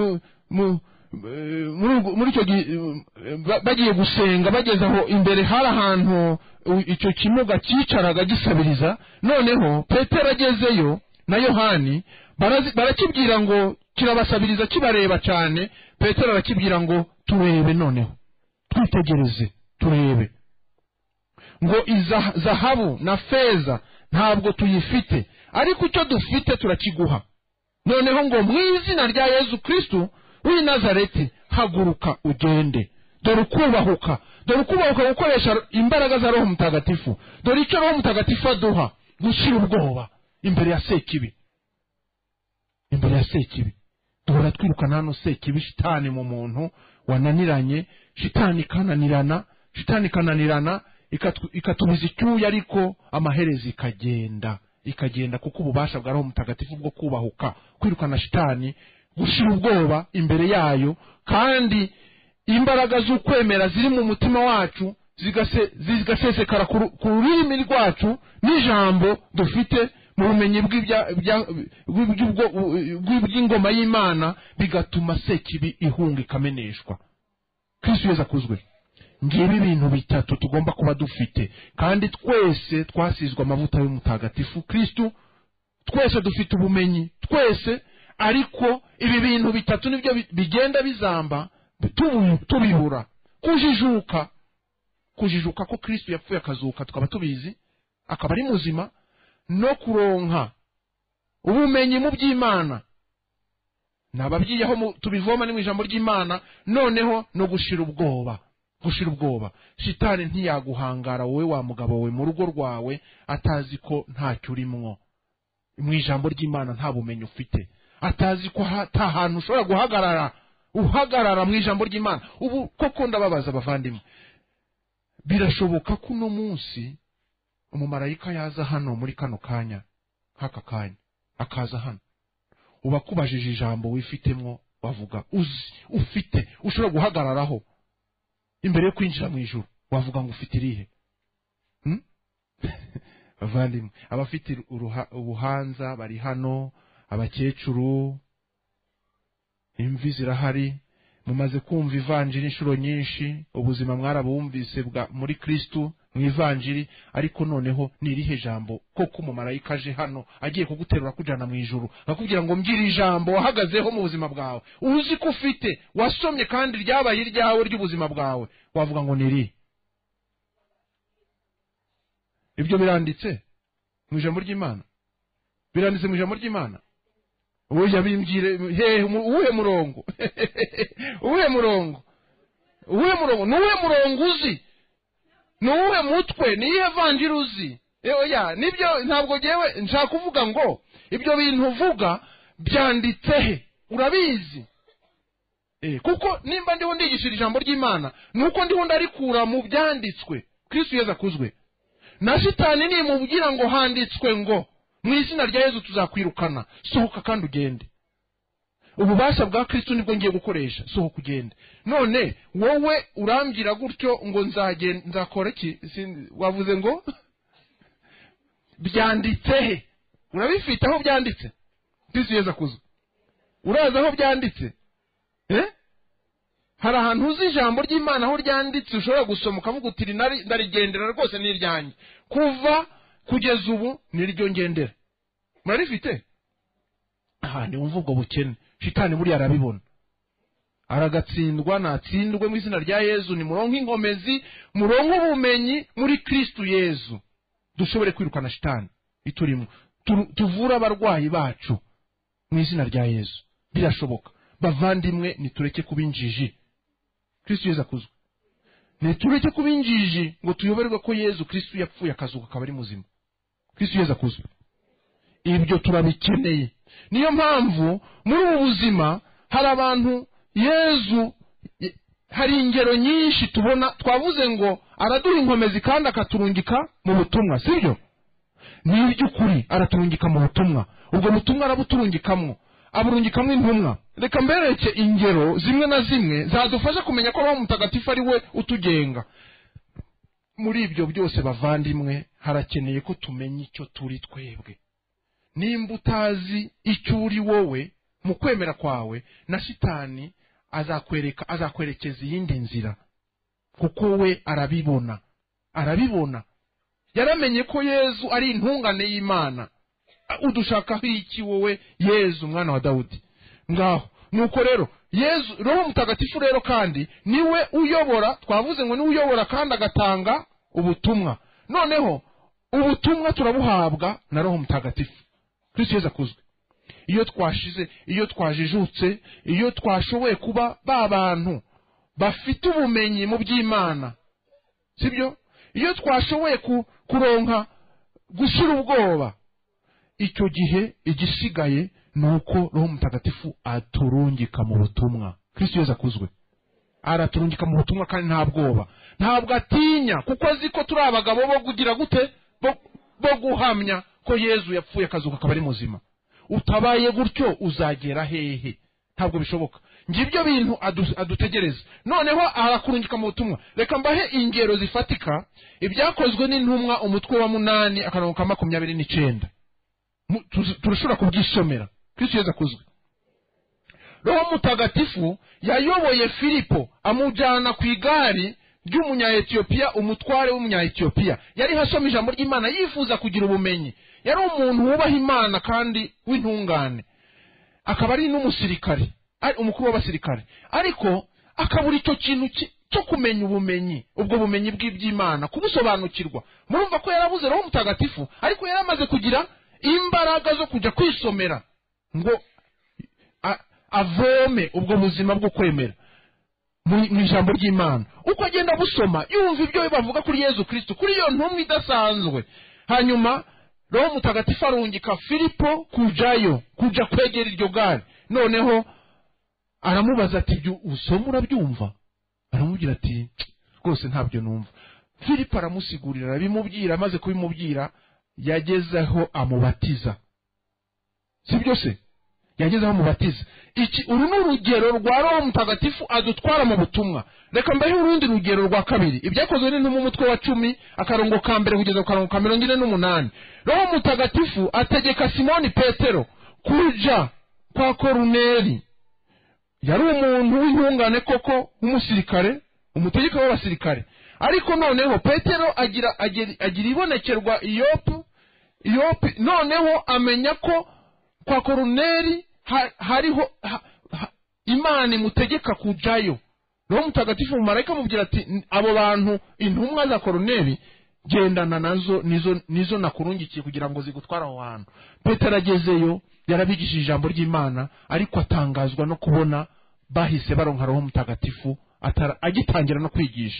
muri icyo bagiye gusenga, bageze aho imbere hari ahantu icyo kimuga cyicaraga gisabiriza. Noneho Petero agezeyo na Yohani barakibwira ngo kirabasabiriza kibareba cyane. Petero arakibwira ngo turebe, noneho twitegereze turebe, ngo izahabu na feza ntabwo tuyifite, ariko icyo dufite turakiguha. Noneho ngo mu izina rya Yesu Kristo w'i Nazareti haguruka ugende. Dore ukubahuka, dore ukubahuka gukoresha imbaraga za Roho Mutagatifu. Dore icyo Roho Mutagatifu aduha, gushira ubwoba imbere ya sekibi. Imbere ya sekibi duhora twirukana hano sekibi, shitani mu muntu wananiranye. Shitani kananirana, shitani kananirana ikatubiza icyuya, ariko amaherezi ikagenda ikagenda kuko ububasha bwa Roho Mutagatifu bwo kubahuka kwirukana shitani, gushira ubwoba imbere yayo. Kandi imbaraga z'ukwemera ziri mu mutima wacu zigasesekara ku rurimi rwacu n'ijambo dufite mu bumenyi bw'ingoma y'Imana, bigatuma sekibi ihunga ikameneshwa. Kristo Yesu akuzwe. Ngibi ibintu bitatu tugomba kuba dufite, kandi twese twasizwe amavuta y'Umutagatifu Kristo, twese dufite ubumenyi twese, ariko ibi bintu bitatu nibyo bigenda bizamba tubibura. Kujijuka, kujijuka ko Kristo yapfuye akazuka tukaba tubizi akaba ari muzima, no kuronka ubumenyi mu by'Imana nababyiyeho tubivoma ni mu ijambo ry'Imana. Noneho no gushira ubwoba, gushira ubwoba. Shitani ntiyaguhangara wowe wa mugabo we mu rugo rwawe atazi ko ntacyo urimwo mu ijambo ry'Imana, nta bumenyi ufite, atazi ko nta hantu ushobora guhagarara uhagarara mu ijambo ry'Imana. Ubu koko ndababaza abavandimwe, birashoboka ko uno munsi umumarayika yaza hano muri kano kanya, haka kanya akaza hano, uba kubajije ijambo wifitemwo, wavuga uzi ufite ushobora guhagararaho imbere yo kwinjira mu ijuru, wavuga ngo ufite irihe? hmm? Bavandimwe, abafite ubuhanza bari hano, abakecuru, imvi zirahari, mumaze kumva ivanjiri inshuro nyinshi, ubuzima mwarabumvise bwa muri Kristo mu ivanjiri, ariko noneho ni irihe jambo koko umumarayika aje hano agiye kuguterura kujana mu ijuru akakubwira ngo mbwira ijambo wahagazeho mu buzima bwawe uzi ko ufite, wasomye kandi ryabaye iryawe ry'ubuzima bwawe, wavuga ngo niri? Ibyo biranditse mu ijambo ry'Imana, biranditse mu ijambo ry'Imana. Uwe yabimbwire he uwe murongo uwe murongo uwe murongo nuwe murongo uzi nuwe mutwe niye evanjiri uzi oya nibyo ntabwo jewe nshaka kuvuga ngo ibyo bintu uvuga byanditse he urabizi eh kuko nimba ndiho ndigishira ijambo ry'Imana nuko ndiho ndarikura mu byanditswe Kristo Yesu akuzwe na shitani nimubwira ngo handitswe ngo mu izina rya Yesu tuzakwirukana sohoka kandi ugende ububasha bwa Kristo nibwo ngiye gukoresha sohoka ugende none wowe urambira gutyo ngo nzagenda nzakora iki wavuze ngo byanditse he urabifite aho byanditse Kristo Yesu akuzwe uraza aho byanditse eh hari ahantu uzi ijambo ry'Imana aho ryanditse ushobora gusoma ukavuga uti ndarigendera rwose niryanjye kuva kugeza ubu niryo ngendera murarifite aha ni umvugo bukene shitani buri arabibona aragatsindwa natsindwe mu izina rya Yesu ni murongo inkomezi murongo ubumenyi muri Kristo Yesu dushobore kwirukana shitani iturimo tuvura abarwayi bacu mu izina rya Yesu birashoboka bavandimwe nitureke kubinjiji Kristo Yesu akuzwe nitureke kubinjiji ngo tuyoberwe ko Yesu Kristo yapfuye akazuka akaba ari muzima Kristo Yesu akuzwe ibyo turabikeneye niyo mpamvu muri ubu buzima hari abantu Yesu hari ingero nyinshi tubona twavuze ngo araduha inkomezi kandi akaturungika mu butumwa sibyo ni iby'ukuri araturungika mu butumwa ubwo butumwa arabuturungikamwo aburungikamwe intumwa reka mbereke ingero zimwe na zimwe zadufasha kumenya ko Roho Mutagatifu ari we utugenga muri ibyo byose bavandimwe harakeneye ko tumenya icyo turi twebwe nimba utazi icyo uri wowe mu kwemera kwawe na shitani azakwereka azakwerekeza iyindi nzira kuko we arabibona arabibona yaramenye ko Yesu ari intungane y'Imana udushakaho iki wowe Yesu umwana wa Dawudi ngaho nuko rero Yesu Roho Mutagatifu rero kandi niwe uyobora twavuze ngo niwe uyobora kandi agatanga ubutumwa noneho ubutumwa turabuhabwa na Roho Mutagatifu Kristo Yesu akuzwe iyo twashize iyo twajijutse iyo twashoboye kuba ba bantu bafite ubumenyi mu by'Imana sibyo iyo twashoboye ku, kuronka gushira ubwoba icyo gihe igisigaye nuko Roho Mutagatifu aturungika mu butumwa Kristo Yesu akuzwe araturungika mu butumwa kandi nta bwoba ntabwo atinya kuko azi ko turi abagabo bo kugira gute bo, bo guhamya ko Yesu yapfuye akazuka akaba ari muzima utabaye gutyo uzagera hehe ntabwo bishoboka ngibyo bintu adu, adutegereza noneho arakurungika mu butumwa reka mbahe ingero zifatika ibyakozwe n'intumwa umutwe wa munani akarongo ka makumyabiri n'icyenda turashobora kubyisomera Kristo Yesu akuzwe Roho Mutagatifu yayoboye Filipo amujyana ku igari ry'umunya-Etiyopiya umutware w'umunya-Etiyopiya yari hasoma ijambo ry'Imana yifuza kugira ubumenyi yari umuntu wubaha Imana kandi w'intungane akaba ari n'umusirikare ari umukuru w'abasirikare ariko akabura icyo kintu cyo kumenya ubumenyi ubwo bumenyi bw'iby'Imana kubusobanukirwa murumva ko yarabuze Roho Mutagatifu ariko yaramaze kugira imbaraga zo kujya kwisomera ngo avome ubwo buzima bwo kwemera mu ijambo ry'Imana uko agenda busoma yumva ibyo bavuga kuri Yesu Kristo kuri iyo ntumwa idasanzwe hanyuma Roho Mutagatifu arungika Filipo kujayo kuja kwegera iryo gari noneho aramubaza ati byo usoma urabyumva aramubwira ati rwose ntabyo numva Filipo aramusigurira arabimubwira amaze kubimubwira yagezeho amubatiza sibyo se yagezeho amubatiza iki uru ni urugero rwa Roho Mutagatifu adutwara mu butumwa reka mbahe urundi rugero rwa kabiri ibyakozwe n'intumwa umutwe wa cumi akarongo ka mbere kugeza ku karongo ka mirongo ine n'umunani Roho Mutagatifu ategeka Simoni Petero kuja kwa Koruneli yari umuntu w'intungane koko w'umusirikare umutegeka w'abasirikare ariko noneho Petero agira agira, agira ibonekerwa Iyopu Iyopu noneho amenya ko kwa Koruneli ha, hariho ha, ha, Imana imutegeka kujayo Roho Mutagatifu umumarayika amubwira ati abo bantu intumwa za Koruneli gendana nazo nizo nizo nakurungikiye kugira ngo zigutwara aho hantu Petero agezeyo yarabigishije ijambo ry'Imana ariko atangazwa no kubona bahise baronka Roho Mutagatifu atara agitangira no kwigisha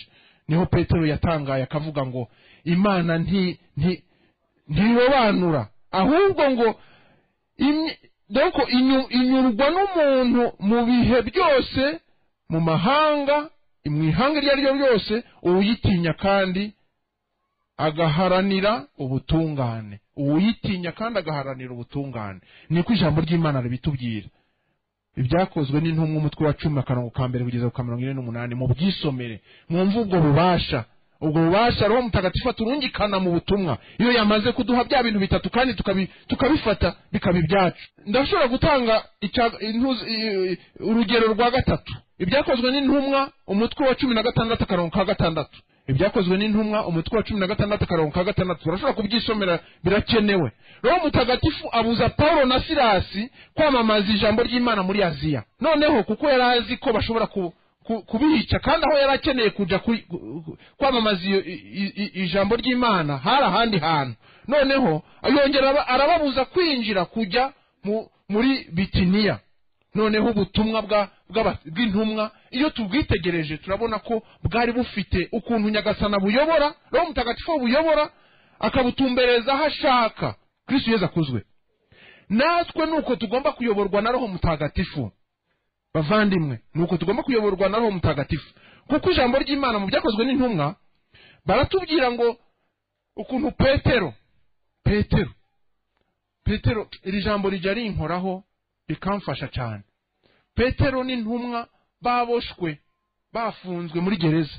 niho Petero yatangaye akavuga ngo Imana nti nti ntirobanura ahubwo ngo doko inyurwa n'umuntu mu bihe byose mu mahanga imwihanga iryo ryo byose uwuyitinya kandi agaharanira ubutungane uwuyitinya kandi agaharanira ubutungane niko ijambo ry'Imana ribitubwira. Ibyakozwe n'intumwa umutwe wa cumi akarongo ka mbere kugeza ku mirongo ine n'umunani mu bwisomere mwumva ubwo bubasha ubwo bubasha Roho Mutagatifu turungikana mu butumwa iyo yamaze kuduha bya bintu bitatu kandi tukabi tukabifata bikaba ibyacu. Ndashobora gutanga urugero rwa gatatu. Ibyakozwe n'intumwa umutwe wa cumi na gatandatu akarongo ka gatandatu. Ibyakozwe n'intumwa umutwe wa cumi na gatandatu akarongo ka gatandatu turashobora kubyisomera birakenewe. Roho Mutagatifu abuza Paulo na Silasi kwamamaza ijambo ry'Imana muri Aziya. Noneho kuko yarazi ko bashobora ku kubica kandi aho yarakeneye kuja kwamamaza ijambo ry'Imana hari ahandi hantu. Noneho yongera arababuza kwinjira kujya muri Bitiniya. Noneho ubutumwa bwa bw'intumwa iyo tubwitegereje turabona ko bwari bufite ukuntu Nyagasana buyobora, Roho Mutagatifu buyobora akabutumbereza aho ashaka. Kristo Yesu akuzwe. Natwe nuko tugomba kuyoborwa na Roho Mutagatifu. Bavandimwe, nuko tugomba kuyoborwa na Roho Mutagatifu. Kuko ijambo ry'Imana mu byakozwe n'intumwa baratubwira ngo ukuntu Petero Petero Petero iri jambo rija rinkoraho bikamfasha cyane. Petero n'intumwa baboshwe bafunzwe muri gereza.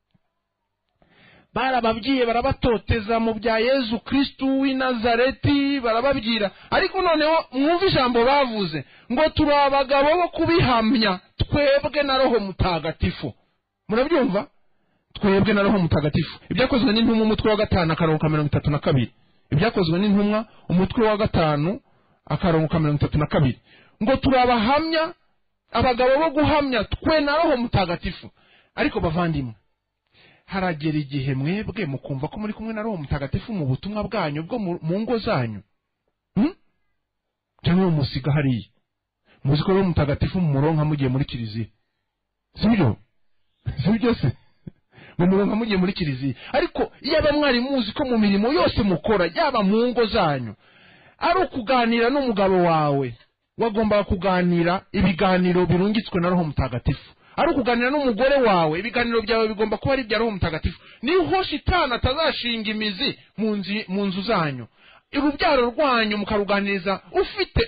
Barababwiye barabatoteza mu bya Yesu Kristo w'i Nazareti barababwira, ariko noneho mwumva ijambo bavuze ngo turi abagabo bo kubihamya twebwe na Roho Mutagatifu. Murabyumva? Twebwe na Roho Mutagatifu. Ibyakozwe n'intumwa umutwe wa gatanu akarongo ka mirongo itatu na kabiri. Ibyakozwe n'intumwa umutwe wa gatanu akarongo ka mirongo itatu na kabiri. Ngo turabahamya abagabo bo guhamya twe na Roho Mutagatifu. Ariko bavandimwe, haragera igihe mwebwe mukumva ko muri kumwe na Roho Mutagatifu mu butumwa bwanyu bwo mu ngo zanyu. Hmm? Cyangwa musiga hariya. Muzi ko Roho Mutagatifu mu muronka mugiye muri kiliziya. Sibyo? Sibyo se? Mu muronka mugiye muri kiliziya. Ariko yaba mwari muzi ko mu mirimo yose mukora yaba mu ngo zanyu ari ukuganira n'umugabo wawe, wagomba kuganira ibiganiro birungitswe na Roho Mutagatifu. Ari ukuganira n'umugore wawe, ibiganiro byawe bigomba kuba ari bya Roho Mutagatifu. Niho shitani atazashinga imizi mu nzu zanyu. Urubyaro rwanyu mukaruganiriza ufite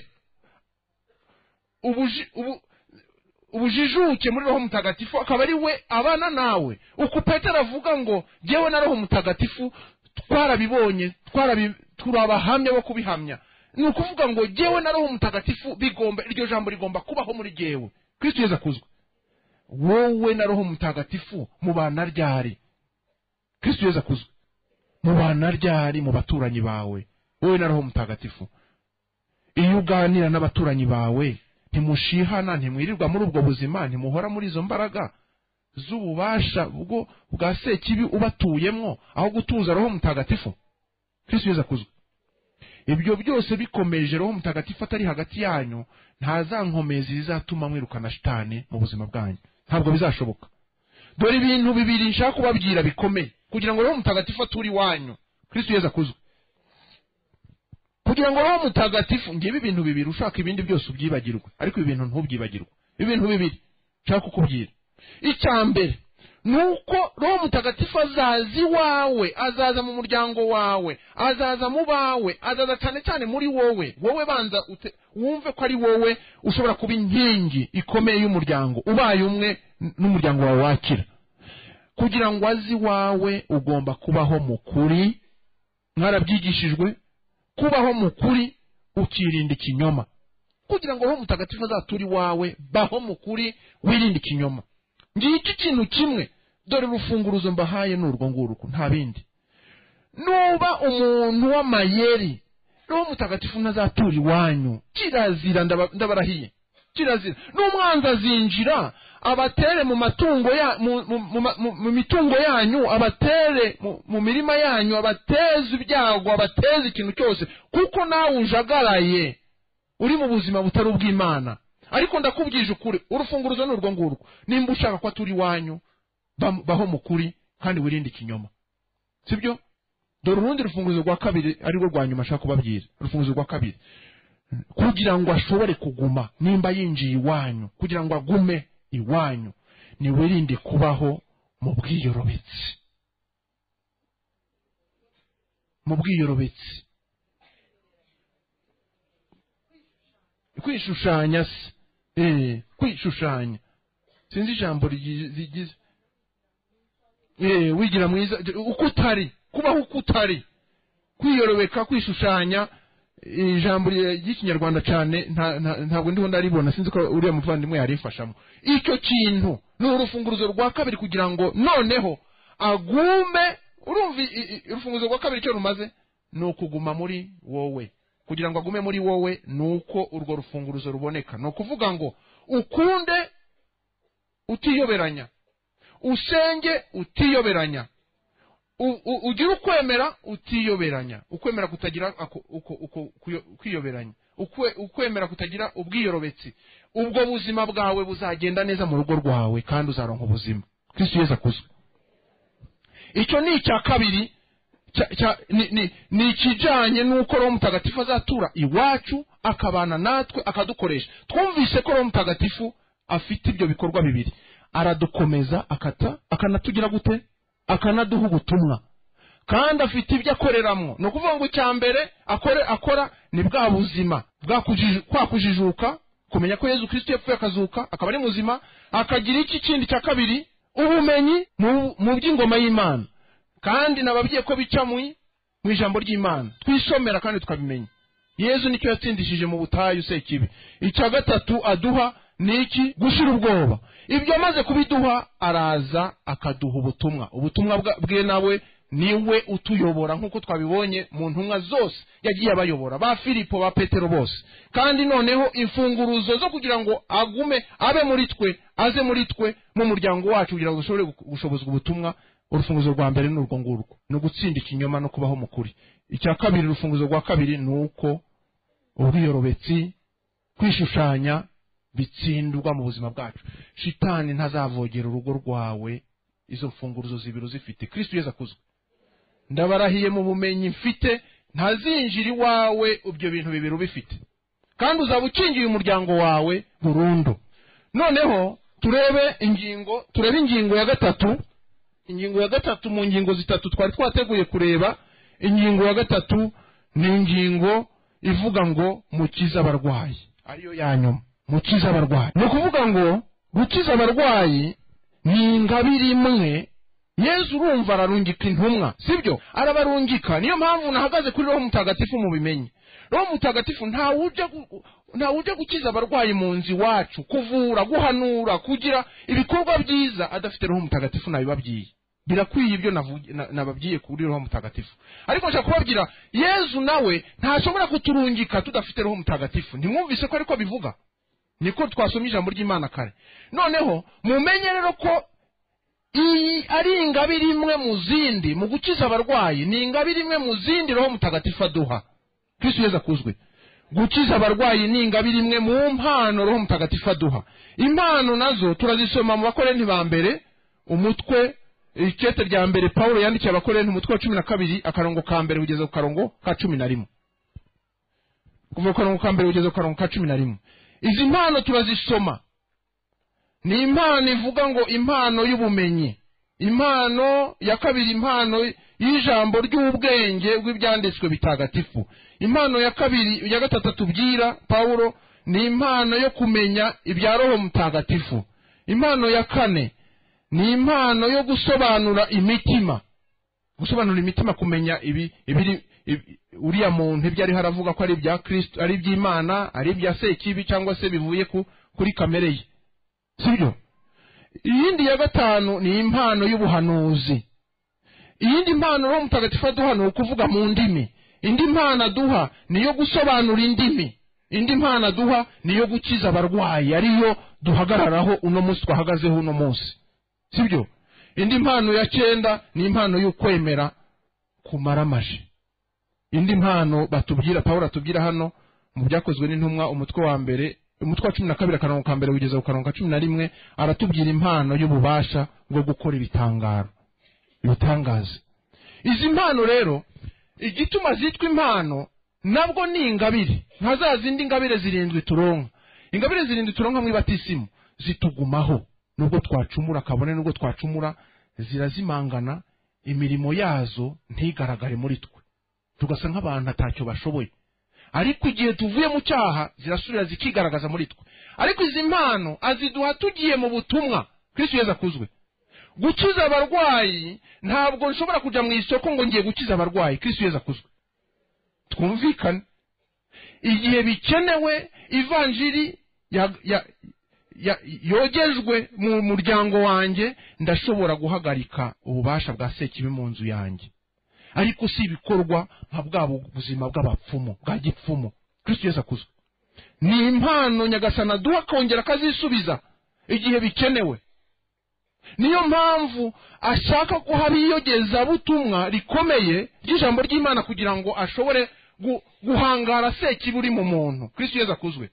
ubuji ubu ubujijuke muri Roho Mutagatifu, akaba ari we abana nawe. Uko Petero avuga ngo jewe na Roho Mutagatifu twarabibonye, twarabi turabahamya bo kubihamya. Ni ukuvuga ngo jewe na Roho Mutagatifu bigomba, iryo jambo rigomba kubaho muri jewe. Kristo Yesu akuzwe. Wowe na Roho Mutagatifu mubana ryari? Kristo Yesu akuzwe. Mubana ryari mu baturanyi bawe? Wowe na Roho Mutagatifu. Iyo uganira n'abaturanyi bawe ntimushihana, ntimwirirwa muri ubwo buzima, ntimuhora muri izo mbaraga z'ububasha bwo bwa sekibi ubatuyemwo aho gutuza Roho Mutagatifu. Kristo Yesu akuzwe. Ibyo byose bikomeje Roho Mutagatifu atari hagati yanyu, ntazankomezi zizatuma mwirukana shitani mu buzima bwanyu. Ntabwo bizashoboka. Dore ibintu bibiri nshaka kubabwira bikomeye kugira ngo Roho Mutagatifu aturi wanyu. Kristo Yesu akuzwe. Kugira ngo Roho Mutagatifu, ngiye ibintu bibiri ushaka ibindi byose ubyibagirwe, ariko ibintu ntubyibagirwe. Ibintu bibiri nshaka kukubwira. Icyambere nuko Roho Mutagatifu azazi wawe, azaza mu muryango wawe, azaza mu bawe, azaza cyane cyane muri wowe. Wowe banza ute, wumve ko ari wowe ushobora kuba inkingi ikomeye y'umuryango, ubaye umwe n'umuryango wawe wakira. Kugira ngo azi wawe ugomba kubaho mu kuri. Mwarabyigishijwe kubaho mu kuri ukirinda ikinyoma. Kugira ngo Roho Mutagatifu azaturi wawe, baho mu kuri wirinde ikinyoma. Ngiye iki kintu kimwe, dore urufunguruzo mbahaye n'urwo nguruko, nta bindi. Nuba umuntu w'amayeri, Roho Mutagatifu ntazaturi wanyu. Kirazira, ndabarahiye. Kirazira. N'umwanzi azinjira abatere mu matungo ya mu, mu, mu, mu mitungo yanyu, abatere mu, mu mirima yanyu, abateze ibyago, abateze ikintu cyose, kuko nawe ujagaraye uri mu buzima butari ubw'Imana. Ariko ndakubwije ukuri, urufunguruzo n'urwo ngurwo. Nimba ushaka ko aturi wanyu, baho mu kuri, kandi wirinde ikinyoma. Sibyo? Dore urundi rufunguzo rwa kabiri ari rwo rwa nyuma ashaka kubabwira. Urufunguzo rwa kabiri, kugira ngo ashobore kuguma nimba yinjiye iwanyu, kugira ngo agume iwanyu, ni wirinde kubaho mu bwiyorobetsi. Mu bwiyorobetsi, kwishushanya se, eh kwishushanya, sinzi ijambo rigize, eh wigira mwiza uko utari, kubaho uko utari, kwiyorobeka, kwishushanya. Ijambo ry'ikinyarwanda cyane ntabwo ndiho ndaribona, sinzi ko uriya muvandimwe yarifashamo. Icyo kintu ni urufunguzo rwa kabiri kugira ngo noneho agume. Urumva urufunguzo rwa kabiri cyo rumaze ni ukuguma muri wowe. Kugira ngo agume muri wowe nuko urwo rufunguzo ruboneka. No kuvuga ngo ukunde utiyoberanya, usenge utiyoberanya, ugira ukwemera utiyoberanya, ukwemera kutagira kwiyoberanya, ukwemera kutagira ubwiyorobetsi. Ubwo buzima bwawe buzagenda neza mu rugo rwawe kandi uzaronka ubuzima. Kristo Yesu akuzwe. Icyo ni icya kabiri, ni ikijanye nuko Roho Mutagatifu azatura iwacu akabana natwe akadukoresha. Twumvise ko Roho Mutagatifu afite ibyo bikorwa bibiri, aradukomeza akata akanatugira gute, akanaduha ubutumwa, kandi afite ibyo akoreramwo. No kuvuga ngo icya mbere akore akora ni bwa buzima bwa kujijuka, kumenya ko Yesu Kristo yapfuye akazuka akaba ari muzima. Akagira iki kindi cya kabiri, ubumenyi mu by'ingoma y'Imana, kandi nababwiye ko bica mu ijambo ry'Imana twisomera kandi tukabimenya. Yesu nicyo yatsindishije mu butayu sekibi. Icya gatatu aduha ni iki? Gushira ubwoba. Ibyo amaze kubiduha araza akaduha ubutumwa. Ubutumwa bwe nawe niwe utuyobora nk'uko twabibonye mu ntumwa zose yagiye abayobora, ba Filipo, ba Petero bose. Kandi noneho imfunguruzo zo kugira ngo agume abe muri twe, aze muri twe mu muryango wacu kugira ngo dushobore gushobozwa ubutumwa. Urufunguzo rwa mbere ni urwo ngurwo, no gutsinda ikinyoma no kubaho mukuri. Icya kabiri, urufunguzo rwa kabiri nuko ubwiyorobetsi, kwishushanya bitsindwa mu buzima bwacu. Shitani ntazavogera urugo rwawe izo mfunguruzo zibiri zifite. Kristo Yesu akuzwe. Ndabarahiye mu bumenyi mfite ntazinjira iwawe ibyo bintu bibiri bifite, kandi uzaba ukingiye umuryango wawe burundu. Noneho turebe ingingo, turebe ingingo ya gatatu. Ingingo ya gatatu mu ngingo zitatu twari twateguye kureba. Ingingo ya gatatu ni ingingo ivuga ngo mukiza abarwayi, ariyo yanyuma. Mukiza abarwayi no kuvuga ngo gukiza abarwayi ni ingabire imwe. Yesu urumva ararungika intumwa, sibyo? Arabarungika. Niyo mpamvu nahagaze kuri Roho Mutagatifu mu bimenye. Roho Mutagatifu nta uje nta uje gukiza abarwayi mu nzi wacu, kuvura, guhanura, kugira ibikorwa byiza adafite Roho Mutagatifu. Nabibabwiye birakwiye ibyo nababwiye kuri Roho Mutagatifu, ariko nshaka kubabwira Yesu nawe ntashobora kuturungika tudafite Roho Mutagatifu. Ntimwumvise ko ariko bivuga? Niko twasomye ijambo ry'Imana kare. Noneho mumenye rero ko iyi ari ingabire imwe mu zindi mu gukiza abarwayi, ni ingabire imwe mu zindi Roho Mutagatifu aduha. Kristo Yesu akuzwe. Gukiza abarwayi ni ingabire imwe mu mpano Roho Mutagatifu aduha. Impano nazo turazisoma mu Bakorenti ba mbere umutwe, ikete rya mbere Paulo yandikiye Abakorenti umutwe wa cumi na kabiri akarongo ka mbere kugeza ku karongo ka cumi na rimwe. Kuva ku karongo ka mbere kugeza ku karongo ka cumi na rimwe. Izi mpano turazisoma. Ni impano ivuga ngo impano y'ubumenyi, impano ya kabiri impano y'ijambo ry'ubwenge bw'ibyanditswe bitagatifu, impano ya kabiri ya gatatu tubwira Paulo ni impano yo kumenya ibya Roho Mutagatifu, impano ya kane ni impano yo gusobanura imitima, gusobanura imitima, kumenya ibi ibiri uriya muntu ibyo ari haravuga ko ari ibya Kristo, ari iby'Imana, ari ibya sekibi cyangwa se bivuye ku kuri kamere ye, sibyo? Iyindi ya gatanu ni impano y'ubuhanuzi. Iyindi impano Roho Mutagatifu aduha ni ukuvuga mu ndimi. Indi impano aduha ni yo gusobanura indimi. Indi impano aduha ni yo gukiza abarwayi, ariyo duhagararaho uno munsi twahagazeho uno munsi, sibyo? Indi impano ya cyenda ni impano y'ukwemera kumara amaje. Indi impano batubwira Paulo atubwira hano mu byakozwe n'intumwa umutwe wa mbere umutwe wa cumi na kabiri akarongo ka mbere kugeza ku karongo ka cumi na rimwe aratubwira impano y'ububasha bwo gukora ibitangaro. ibitangaza. Izi mpano rero igituma zitwa impano nabwo ni ingabire, ntazazindi ingabire zirindwi turonka. Ingabire zirindwi turonka mu ibatisimu zitugumaho nubwo twacumura, kabone nubwo twacumura zirazimangana, imirimo yazo ntigaragare muri twe, tugasa nk'abantu atacyo bashoboye. Ariko igihe tuvuye mu cyaha zirasubira zikigaragaza muri twe. Ariko izi mpano aziduha tugiye mu butumwa. Kristo Yesu akuzwe. Gukiza abarwayi ntabwo nshobora kujya mu isoko ngo ngiye gukiza abarwayi. Kristo Yesu akuzwe. Twumvikane. Igihe bikenewe ivanjiri ya, ya, ya, yogejwe mu muryango wanjye, ndashobora guhagarika ububasha bwa sekibi mu nzu yanjye. Ariko si ibikorwa nka bwa buzima bw'abapfumu bwa gipfumu. Kristo Yesu akuzwe. Ni impano Nyagasani aduha kongera akazisubiza igihe bikenewe. Niyo mpamvu ashaka ko hari iyogeza butumwa rikomeye ry'ijambo ry'Imana kugira ngo ashobore gu, guhangara sekibi uri mu muntu. Kristo Yesu akuzwe.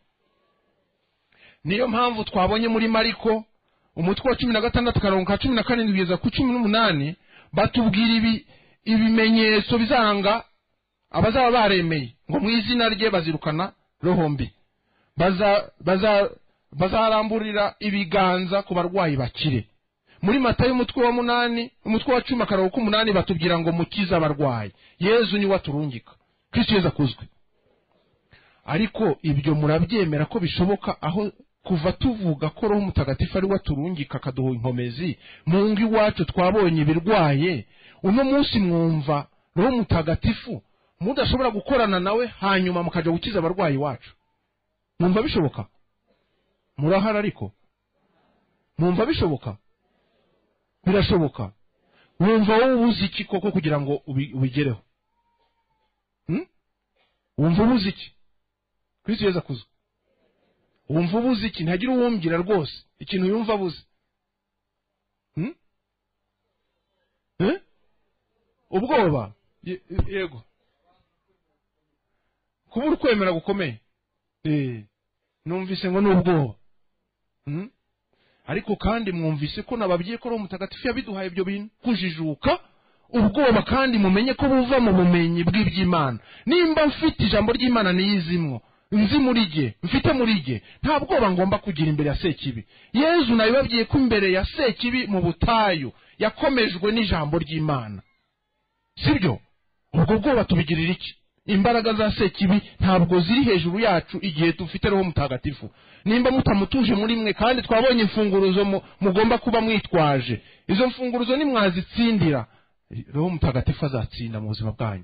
Niyo mpamvu twabonye muri Mariko umutwe wa cumi na gatandatu karongo ka cumi na karindwi kugeza ku cumi n'umunani batubwira ibi ibimenyetso bizaranga abazaba baremeye ngo mu izina rye bazirukana roho mbi, baza baza bazaramburira ibiganza ku barwayi bakire. Muri Matayo umutwe wa munani umutwe wa cumi akarongo k'umunani batubwira ngo mukiza abarwayi. Yezu ni waturungika. Kristo Yesu akuzwe. Ariko ibyo murabyemera ko bishoboka aho kuva tuvuga ko Roho Mutagatifu ari waturungika akaduha inkomezi mu ngo iwacu twabonye ibirwaye, uno munsi mwumva Roho Mutagatifu mudashobora gukorana nawe hanyuma mukaja gukiza abarwayi wacu? Mwumva bishoboka? Murahara ariko mwumva bishoboka? Birashoboka. Wumva wowe ubuze iki koko kugira ngo ubigereho? Hmm? Wumva ubuze iki? Kristo Yesu akuzwe. Wumva ubuze iki? Ntagira uwumbwira rwose ikintu yumva abuze. Hmm? Eh? Ubwoba? Ye, yego. Kubura ukwemera gukomeye. Eh. Numvise ngo n'ubwoba. Hmm? Ariko kandi mwumvise ko nababwiye ko Roho Mutagatifu yabiduhaye ibyo bintu kujijuka ubwoba, kandi mumenye ko buva mu bumenyi bw'iby'Imana. Nimba mfite ijambo ry'Imana niyizimwo, nzi muri jye, mfite muri jye, nta bwoba ngomba kugira imbere ya sekibi. Yezu nabibabwiye ko imbere ya sekibi mu butayu yakomejwe n'ijambo ry'Imana. Sibyo? Ubwo bwoba tubigirira iki? Imbaraga za sekibi ntabwo ziri hejuru yacu igihe tufite Roho Mutagatifu. Nimba mutamutuje muri mwe, kandi twabonye imfunguruzo mugomba kuba mwitwaje, izo mfunguruzo nimwazitsindira, Roho Mutagatifu azatsinda mu buzima bwanyu.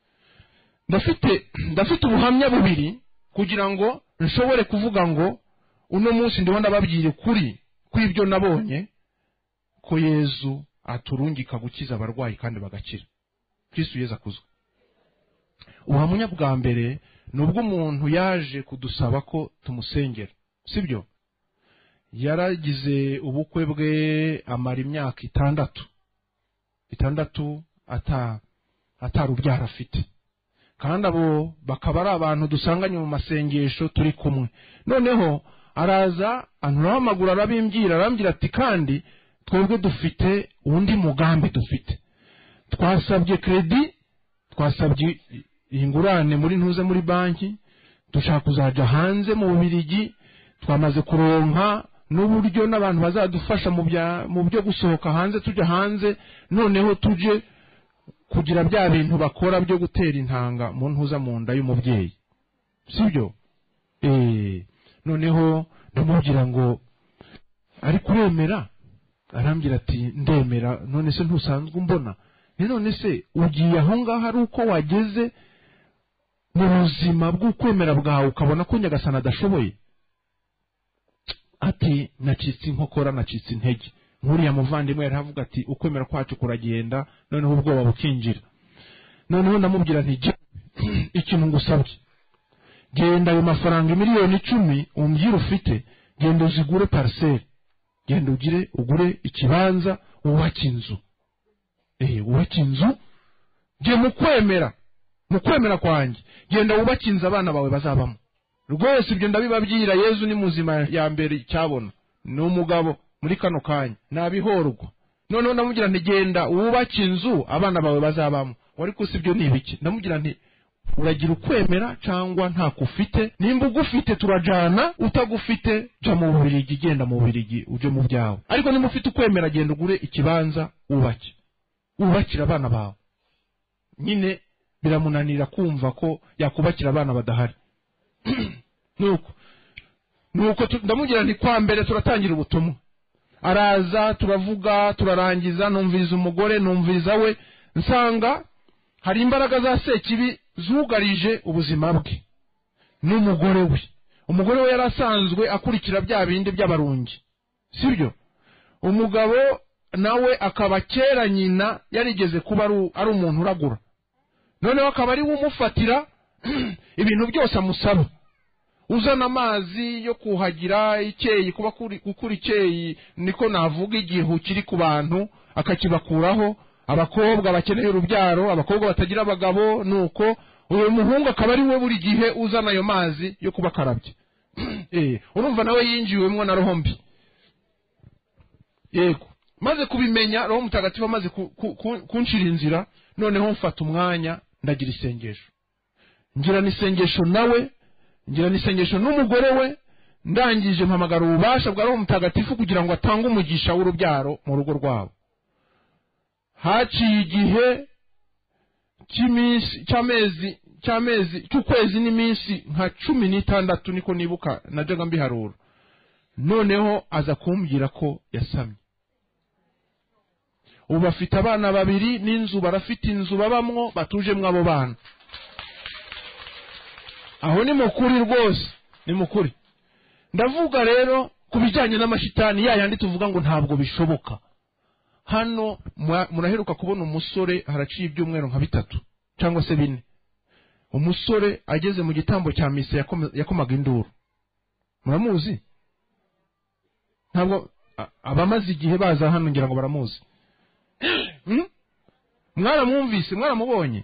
Ndafite ndafite ubuhamya bubiri kugira ngo nshobore kuvuga ngo uno munsi ndiho ndababwire kuri kw'ibyo nabonye ko Yezu aturungika gukiza abarwayi kandi bagakira. Kristo Yesu akuzwe. Ubuhamya bwa mbere nubwo umuntu yaje kudusaba ko tumusengera, sibyo? Yaragize ubukwe bwe amara imyaka itandatu itandatu ata atarubyara afite, kandi abo bakaba ari abantu dusanganye mu masengesho turi kumwe. Noneho araza anuraho amaguru arabimbwira, arambwira ati kandi twebwe dufite undi mugambi dufite. Twasabye kredi, twasabye ingurane muri ntuze muri banki, dushaka kuzaja hanze mu Bubiligi, twamaze kuronka n'uburyo n'abantu bazadufasha mu bya mu byo gusohoka hanze, tujya hanze, noneho tuje kugira bya bintu bakora byo gutera intanga mu ntuza mu nda y'umubyeyi. Sibyo? Eh, noneho ndamubwira ngo ari kuremera, arambwira ati ndemera. None se ntusanzwe umbona? None se ugiye aho ngaho ari uko wageze mu buzima bw'ukwemera bwawe ukabona ko Nyagasani adashoboye? Ati nacitse inkokora, nacitse intege. Nkuriya muvandimwe yaravuga ati ukwemera kwacu kuragenda, noneho ubwoba bukinjira. Noneho ndamubwira nti ikintu ngusabye, genda ayo mafaranga miliyoni icumi umbwira ufite, genda uzigure parcelle, genda ugire ugure ikibanza wubake inzu. Eh, wubake inzu, je mukwemera mukwemera kwanjye, genda wubake inzu abana bawe bazabamo. Rwose ibyo ndabibabwira, Yezu ni muzima ya mbere cyabona, ni umugabo muri kano kanya nabihorwa. none ndamubwira nti genda wubake inzu abana bawe bazabamo. Wari kusibyo ni ibiki? Ndamubwira nti uragira ukwemera cyangwa nta kufite, nimba ugufite turajana, utagufite jya mu Bubiligi, genda mu Bubiligi uje mu byawe, ariko nimba ufite ukwemera genda ugure ikibanza wubake, wubakira abana bawe. Nyine biramunanira kumva ko yakubakira abana badahari. nuko nuko ndamubwira nti kwa mbere turatangira ubutumwa, araza turavuga turarangiza, numviriza umugore numviriza we, nsanga hari imbaraga za sekibi zugarije ubuzima bwe n'umugore we. Umugore we yarasanzwe akurikira bya bindi by'abarungi, sibyo? Umugabo nawe akaba kera nyina yarigeze kuba ari umuntu uragura, noneho akaba ari umufatira ibintu byose amusaba, uzana amazi yo kuhagira icyeyi, kuba gukura icyeyi niko navuga igihu kiri ku bantu akakibakuraho, abakobwa bakeneye urubyaro, abakobwa batagira abagabo, nuko uyu muhungu akaba ari we buri gihe uzana ayo mazi yo kubakarabye. eh urumva nawe yinjiwemwo na roho mbi. Yego, maze kubimenya Roho Mutagatifu amaze kunshira inzira, noneho mfata umwanya ndagira isengesho, ngira nisengesho nawe, ngira nisengesho n'umugore we, ndangije mpamagara ububasha bwa Roho Mutagatifu kugira ngo atange umugisha w'urubyaro mu rugo rwabo. Haciye igihe cy'iminsi cy'amezi cy'amezi cy'ukwezi n'iminsi nka cumi n'itandatu niko nibuka najyaga mbiharura, noneho aza kumbwira ko yasamye. Ubu bafite abana babiri n'inzu, barafite inzu babamwo batujemwe abo bana. Aho ni mukuri rwose, ni mukuri. Ndavuga rero kubijyanye n'amashitani ya yandi tuvuga ngo ntabwo bishoboka. Hano muraheruka kubona umusore haraciye ibyumweru nka bitatu cyangwa se bine, umusore ageze mu gitambo cya mise yakomaga induru. Muramuzi? Ntabwo abamaze igihe baza hano ngira ngo baramuzi. hmm? Mwaramwumvise, mwaramubonye?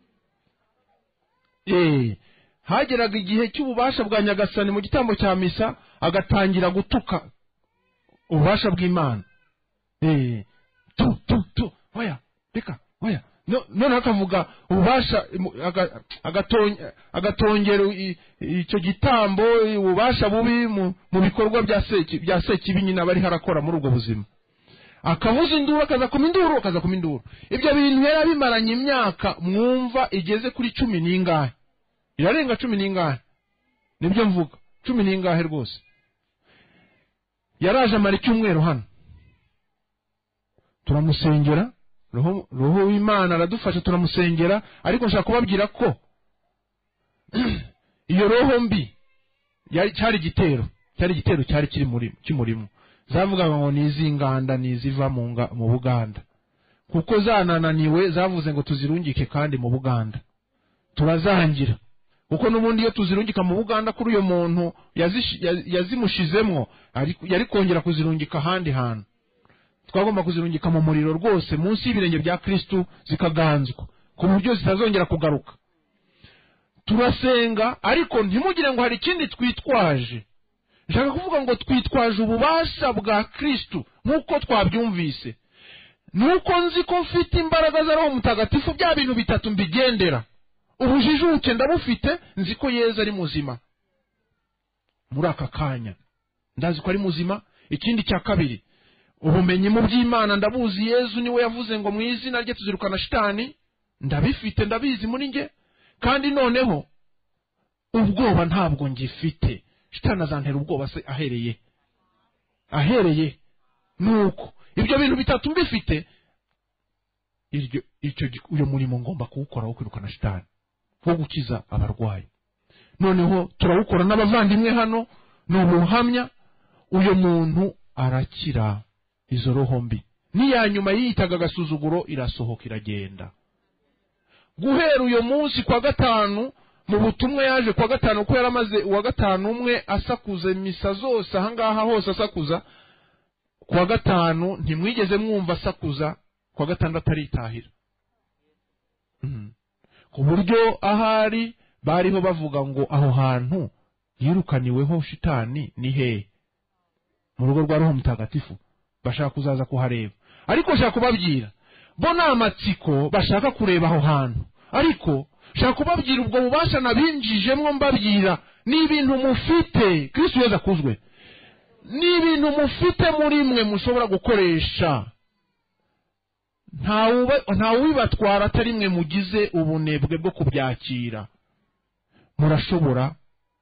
eh hageraga igihe cy'ububasha bwa Nyagasani mu gitambo cya misa agatangira gutuka ububasha bw'Imana. eh tu tu tu oya reka oya no none akavuga ububasha agatongera icyo gitambo, ububasha bubi mu bikorwa bya seki bya seki binyina bari harakora muri ubwo buzima. Akavuza induru, akaza kuma induru, akaza kuma induru. Ibyo bintu yari bimaranye imyaka mwumva igeze kuri cumi n'ingahe, irarenga cumi n'ingahe, nibyo mvuga cumi n'ingahe rwose. Yaraje amara icyumweru hano, turamusengera, roho roho w'Imana aradufasha, turamusengera, ariko nshaka kubabwira ko iyo roho mbi yari cyari gitero, cyari gitero cyari kiri muri kimurimo. Zavugaga ngo nizinganda niziva mu mu Buganda, kuko zanananiwe zavuze ngo tuzirungike kandi mu Buganda. Turazangira kuko n'ubundi iyo tuzirungika mu Buganda kuri uyo muntu yazimushizemwo yari kongera kuzirungika handi hantu. Twagomba kuzirungika mu muriro rwose munsi y'ibirenge bya Kristo zikaganzwa ku buryo zitazongera kugaruka. Turasenga, ariko ntimugire ngo hari ikindi twitwaje. Nshaka kuvuga ngo twitwaje ububasha bwa Kristo nk'uko twabyumvise. Nuko nzi ko mfite imbaraga za Roho Mutagatifu, bya bintu bitatu mbigendera. Ubujijuke ndabufite, nzi ko Yezu ari muzima muri aka kanya, ndazi ko ari muzima. Ikindi cya kabiri, ubumenyi mu by'Imana ndabuzi. Yezu niwe yavuze ngo mu izina rye tuzirukana shitani, ndabifite, ndabizi muri nge. Kandi noneho ubwoba ntabwo ngifite. Shitani azantera ubwoba se ahereye ahereye nuko ibyo bintu bitatu mbifite, iryo icyo uyo murimo ngomba kuwukora wo kwirukana shitani, wo gukiza abarwayi. Noneho turawukora n'abavandimwe hano, n'ubuhamya. Uyo muntu arakira izo roho mbi, niya nyuma yitaga gasuzuguro irasohoka iragenda. Guhera uyo munsi kwa gatanu mu butumwa yaje kwa gatanu, ko yaramaze uwa gatanu umwe asakuza imisa zose ahangaha hose asakuza. Kwa gatanu ntimwigeze mwumva asakuza, kwa gatandatu aritahira. mm. Ku buryo ahari bariho bavuga ngo aho hantu yirukaniweho shitani ni he, mu rugo rwa Roho Mutagatifu, bashaka kuzaza kuhareba. ariko nshaka kubabwira bo ni amatsiko bashaka kureba aho hantu, ariko nshaka kubabwira ubwo bubasha nabinjijemwo mbabwira ni ibintu mufite. Kristo Yesu akuzwe. Ni ibintu mufite muri mwe mushobora gukoresha. Nta ubibatwara atari mwe mugize ubunebwe bwo kubyakira. Murashobora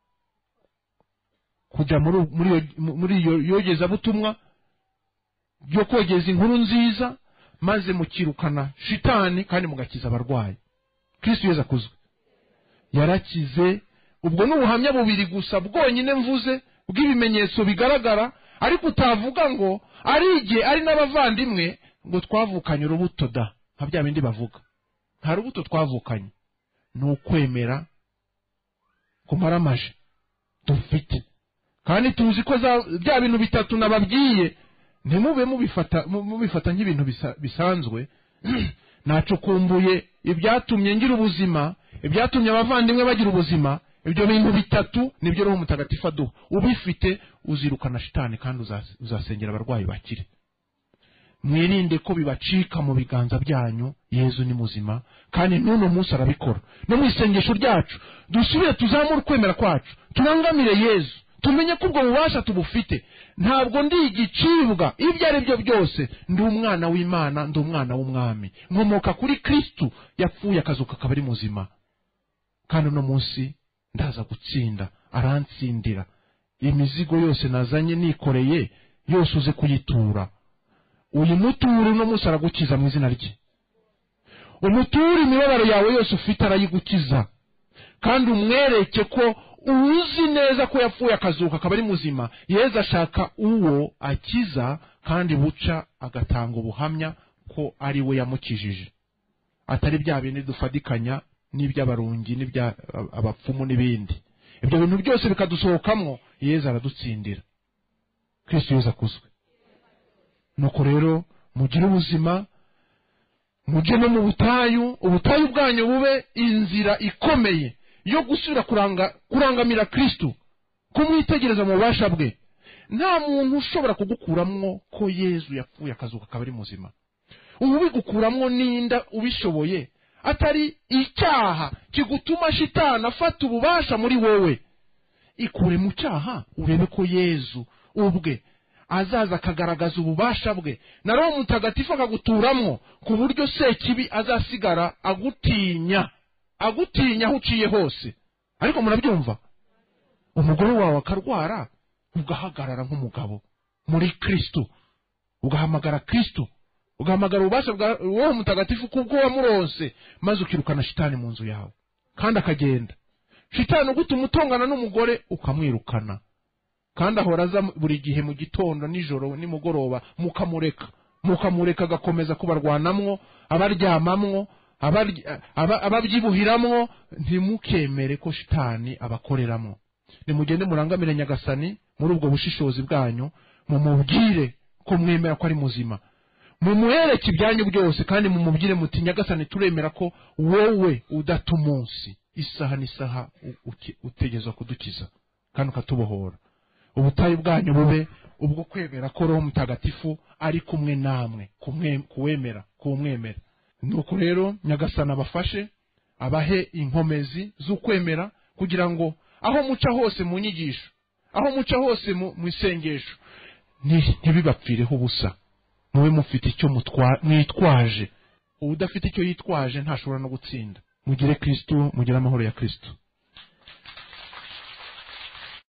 kujya muri iyo yogezabutumwa byo kogeza inkuru nziza maze mukirukana shitani kandi mugakiza abarwayi. Kristo Yesu akuzwe. Yarakize. Ubwo n'ubuhamya bubiri gusa bwonyine mvuze bw'ibimenyetso bigaragara, ariko utavuga ngo ari igihe ari n'abavandimwe ngo twavukanye urubuto da, nka bya bindi bavuga. Nta rubuto twavukanye, ni ukwemera kumaramaje dufite. Kandi tuzi ko bya bintu bitatu nababwiye ntimube mubifata mubifata nk'ibintu bisanzwe. Nacukumbuye ibyatumye ngira ubuzima, ibyatumye abavandimwe bagira ubuzima. Ibyo bintu bitatu nibyo Roho Mutagatifu aduha. Ubifite uzirukana shitani kandi uzasengera abarwayi bakire. Mwirinde ko bibacika mu biganza byanyu. Yezu ni muzima kandi n'uno munsi arabikora. No mu isengesho ryacu dusubire tuzamura ukwemera kwacu, turangamire Yezu, tumenye ko ubwo bubasha tubufite. Ntabwo ndi igicibwa, ibyo ari byo byose ndi umwana w'Imana, ndi umwana w'umwami, nkomoka kuri Kristo yapfuye akazuka akaba ari muzima. Kandi uno munsi ndaza gutsinda, arantsindira. Imizigo yose nazanye nikoreye yose uze kuyitura. Uyu mutura uno munsi aragukiza mu izina rye. Umutura imibabaro yawe yose ufite arayigukiza, kandi umwereke ko uzi neza ko yapfuye akazuka akaba ari muzima. Yezu ashaka uwo akiza kandi buca agatanga ubuhamya ko ari we yamukijije, atari bya bindi dufadikanya n'iby'abarungi n'ibya abapfumu n'ibindi. Ibyo bintu byose bikadusohokamwo, Yezu aradutsindira. Kristo Yezu akuzwe. Nuko rero mugire ubuzima, mujye no mu butayu, ubutayu bwanyu bube inzira ikomeye yo gusubira kuranga kurangamira Kristo, kumwitegereza mu bubasha bwe. Nta muntu ushobora kugukuramwo ko Yezu yapfuye akazuka akaba ari muzima. Ubu bigukuramwo ninda ubishoboye, atari icyaha kigutuma shitani afata ububasha muri wowe. Ikure mu cyaha urebe ko Yezu ubwe azaza akagaragaza ububasha bwe, na Roho Mutagatifu akaguturamwo ku buryo sekibi azasigara agutinya, agutinya aho uciye hose. Ariko murabyumva, umugore wawe akarwara ugahagarara nk'umugabo muri Kristo, ugahamagara Kristo, ugahamagara ububasha bwa Roho Mutagatifu kubwo wamuronse, maze ukirukana shitani mu nzu yawe kandi akagenda. Shitani ugutuma utongana n'umugore ukamwirukana, kandi ahora aza buri gihe mu gitondo nijoro nimugoroba, mukamureka mukamureka agakomeza kubarwanamwo, abaryamamwo, ababyibuhiramwo. Ntimukemere ko shitani abakoreramwo. Nimugende murangamire Nyagasani muri ubwo bushishozi bwanyu, mumubwire ko mwemera ko ari muzima, mumuhereke ibyanyu byose, kandi mumubwire muti Nyagasani turemera ko wowe udata umunsi, isaha n'isaha utegeza kudukiza kandi ukatubohora. Ubutayu bwanyu bube ubwo kwemera ko Roho Mutagatifu ari kumwe namwe, kuwemera kumwemera. Nuko rero Nyagasani abafashe, abahe inkomezi z'ukwemera, kugira ngo aho muca hose mu nyigisho, aho muca hose mu isengesho, ntibibapfireho ubusa. Mube mufite icyo mwitwaje. Udafite icyo yitwaje ntashobora no gutsinda. Mugire Kristo, mugire amahoro ya Kristo.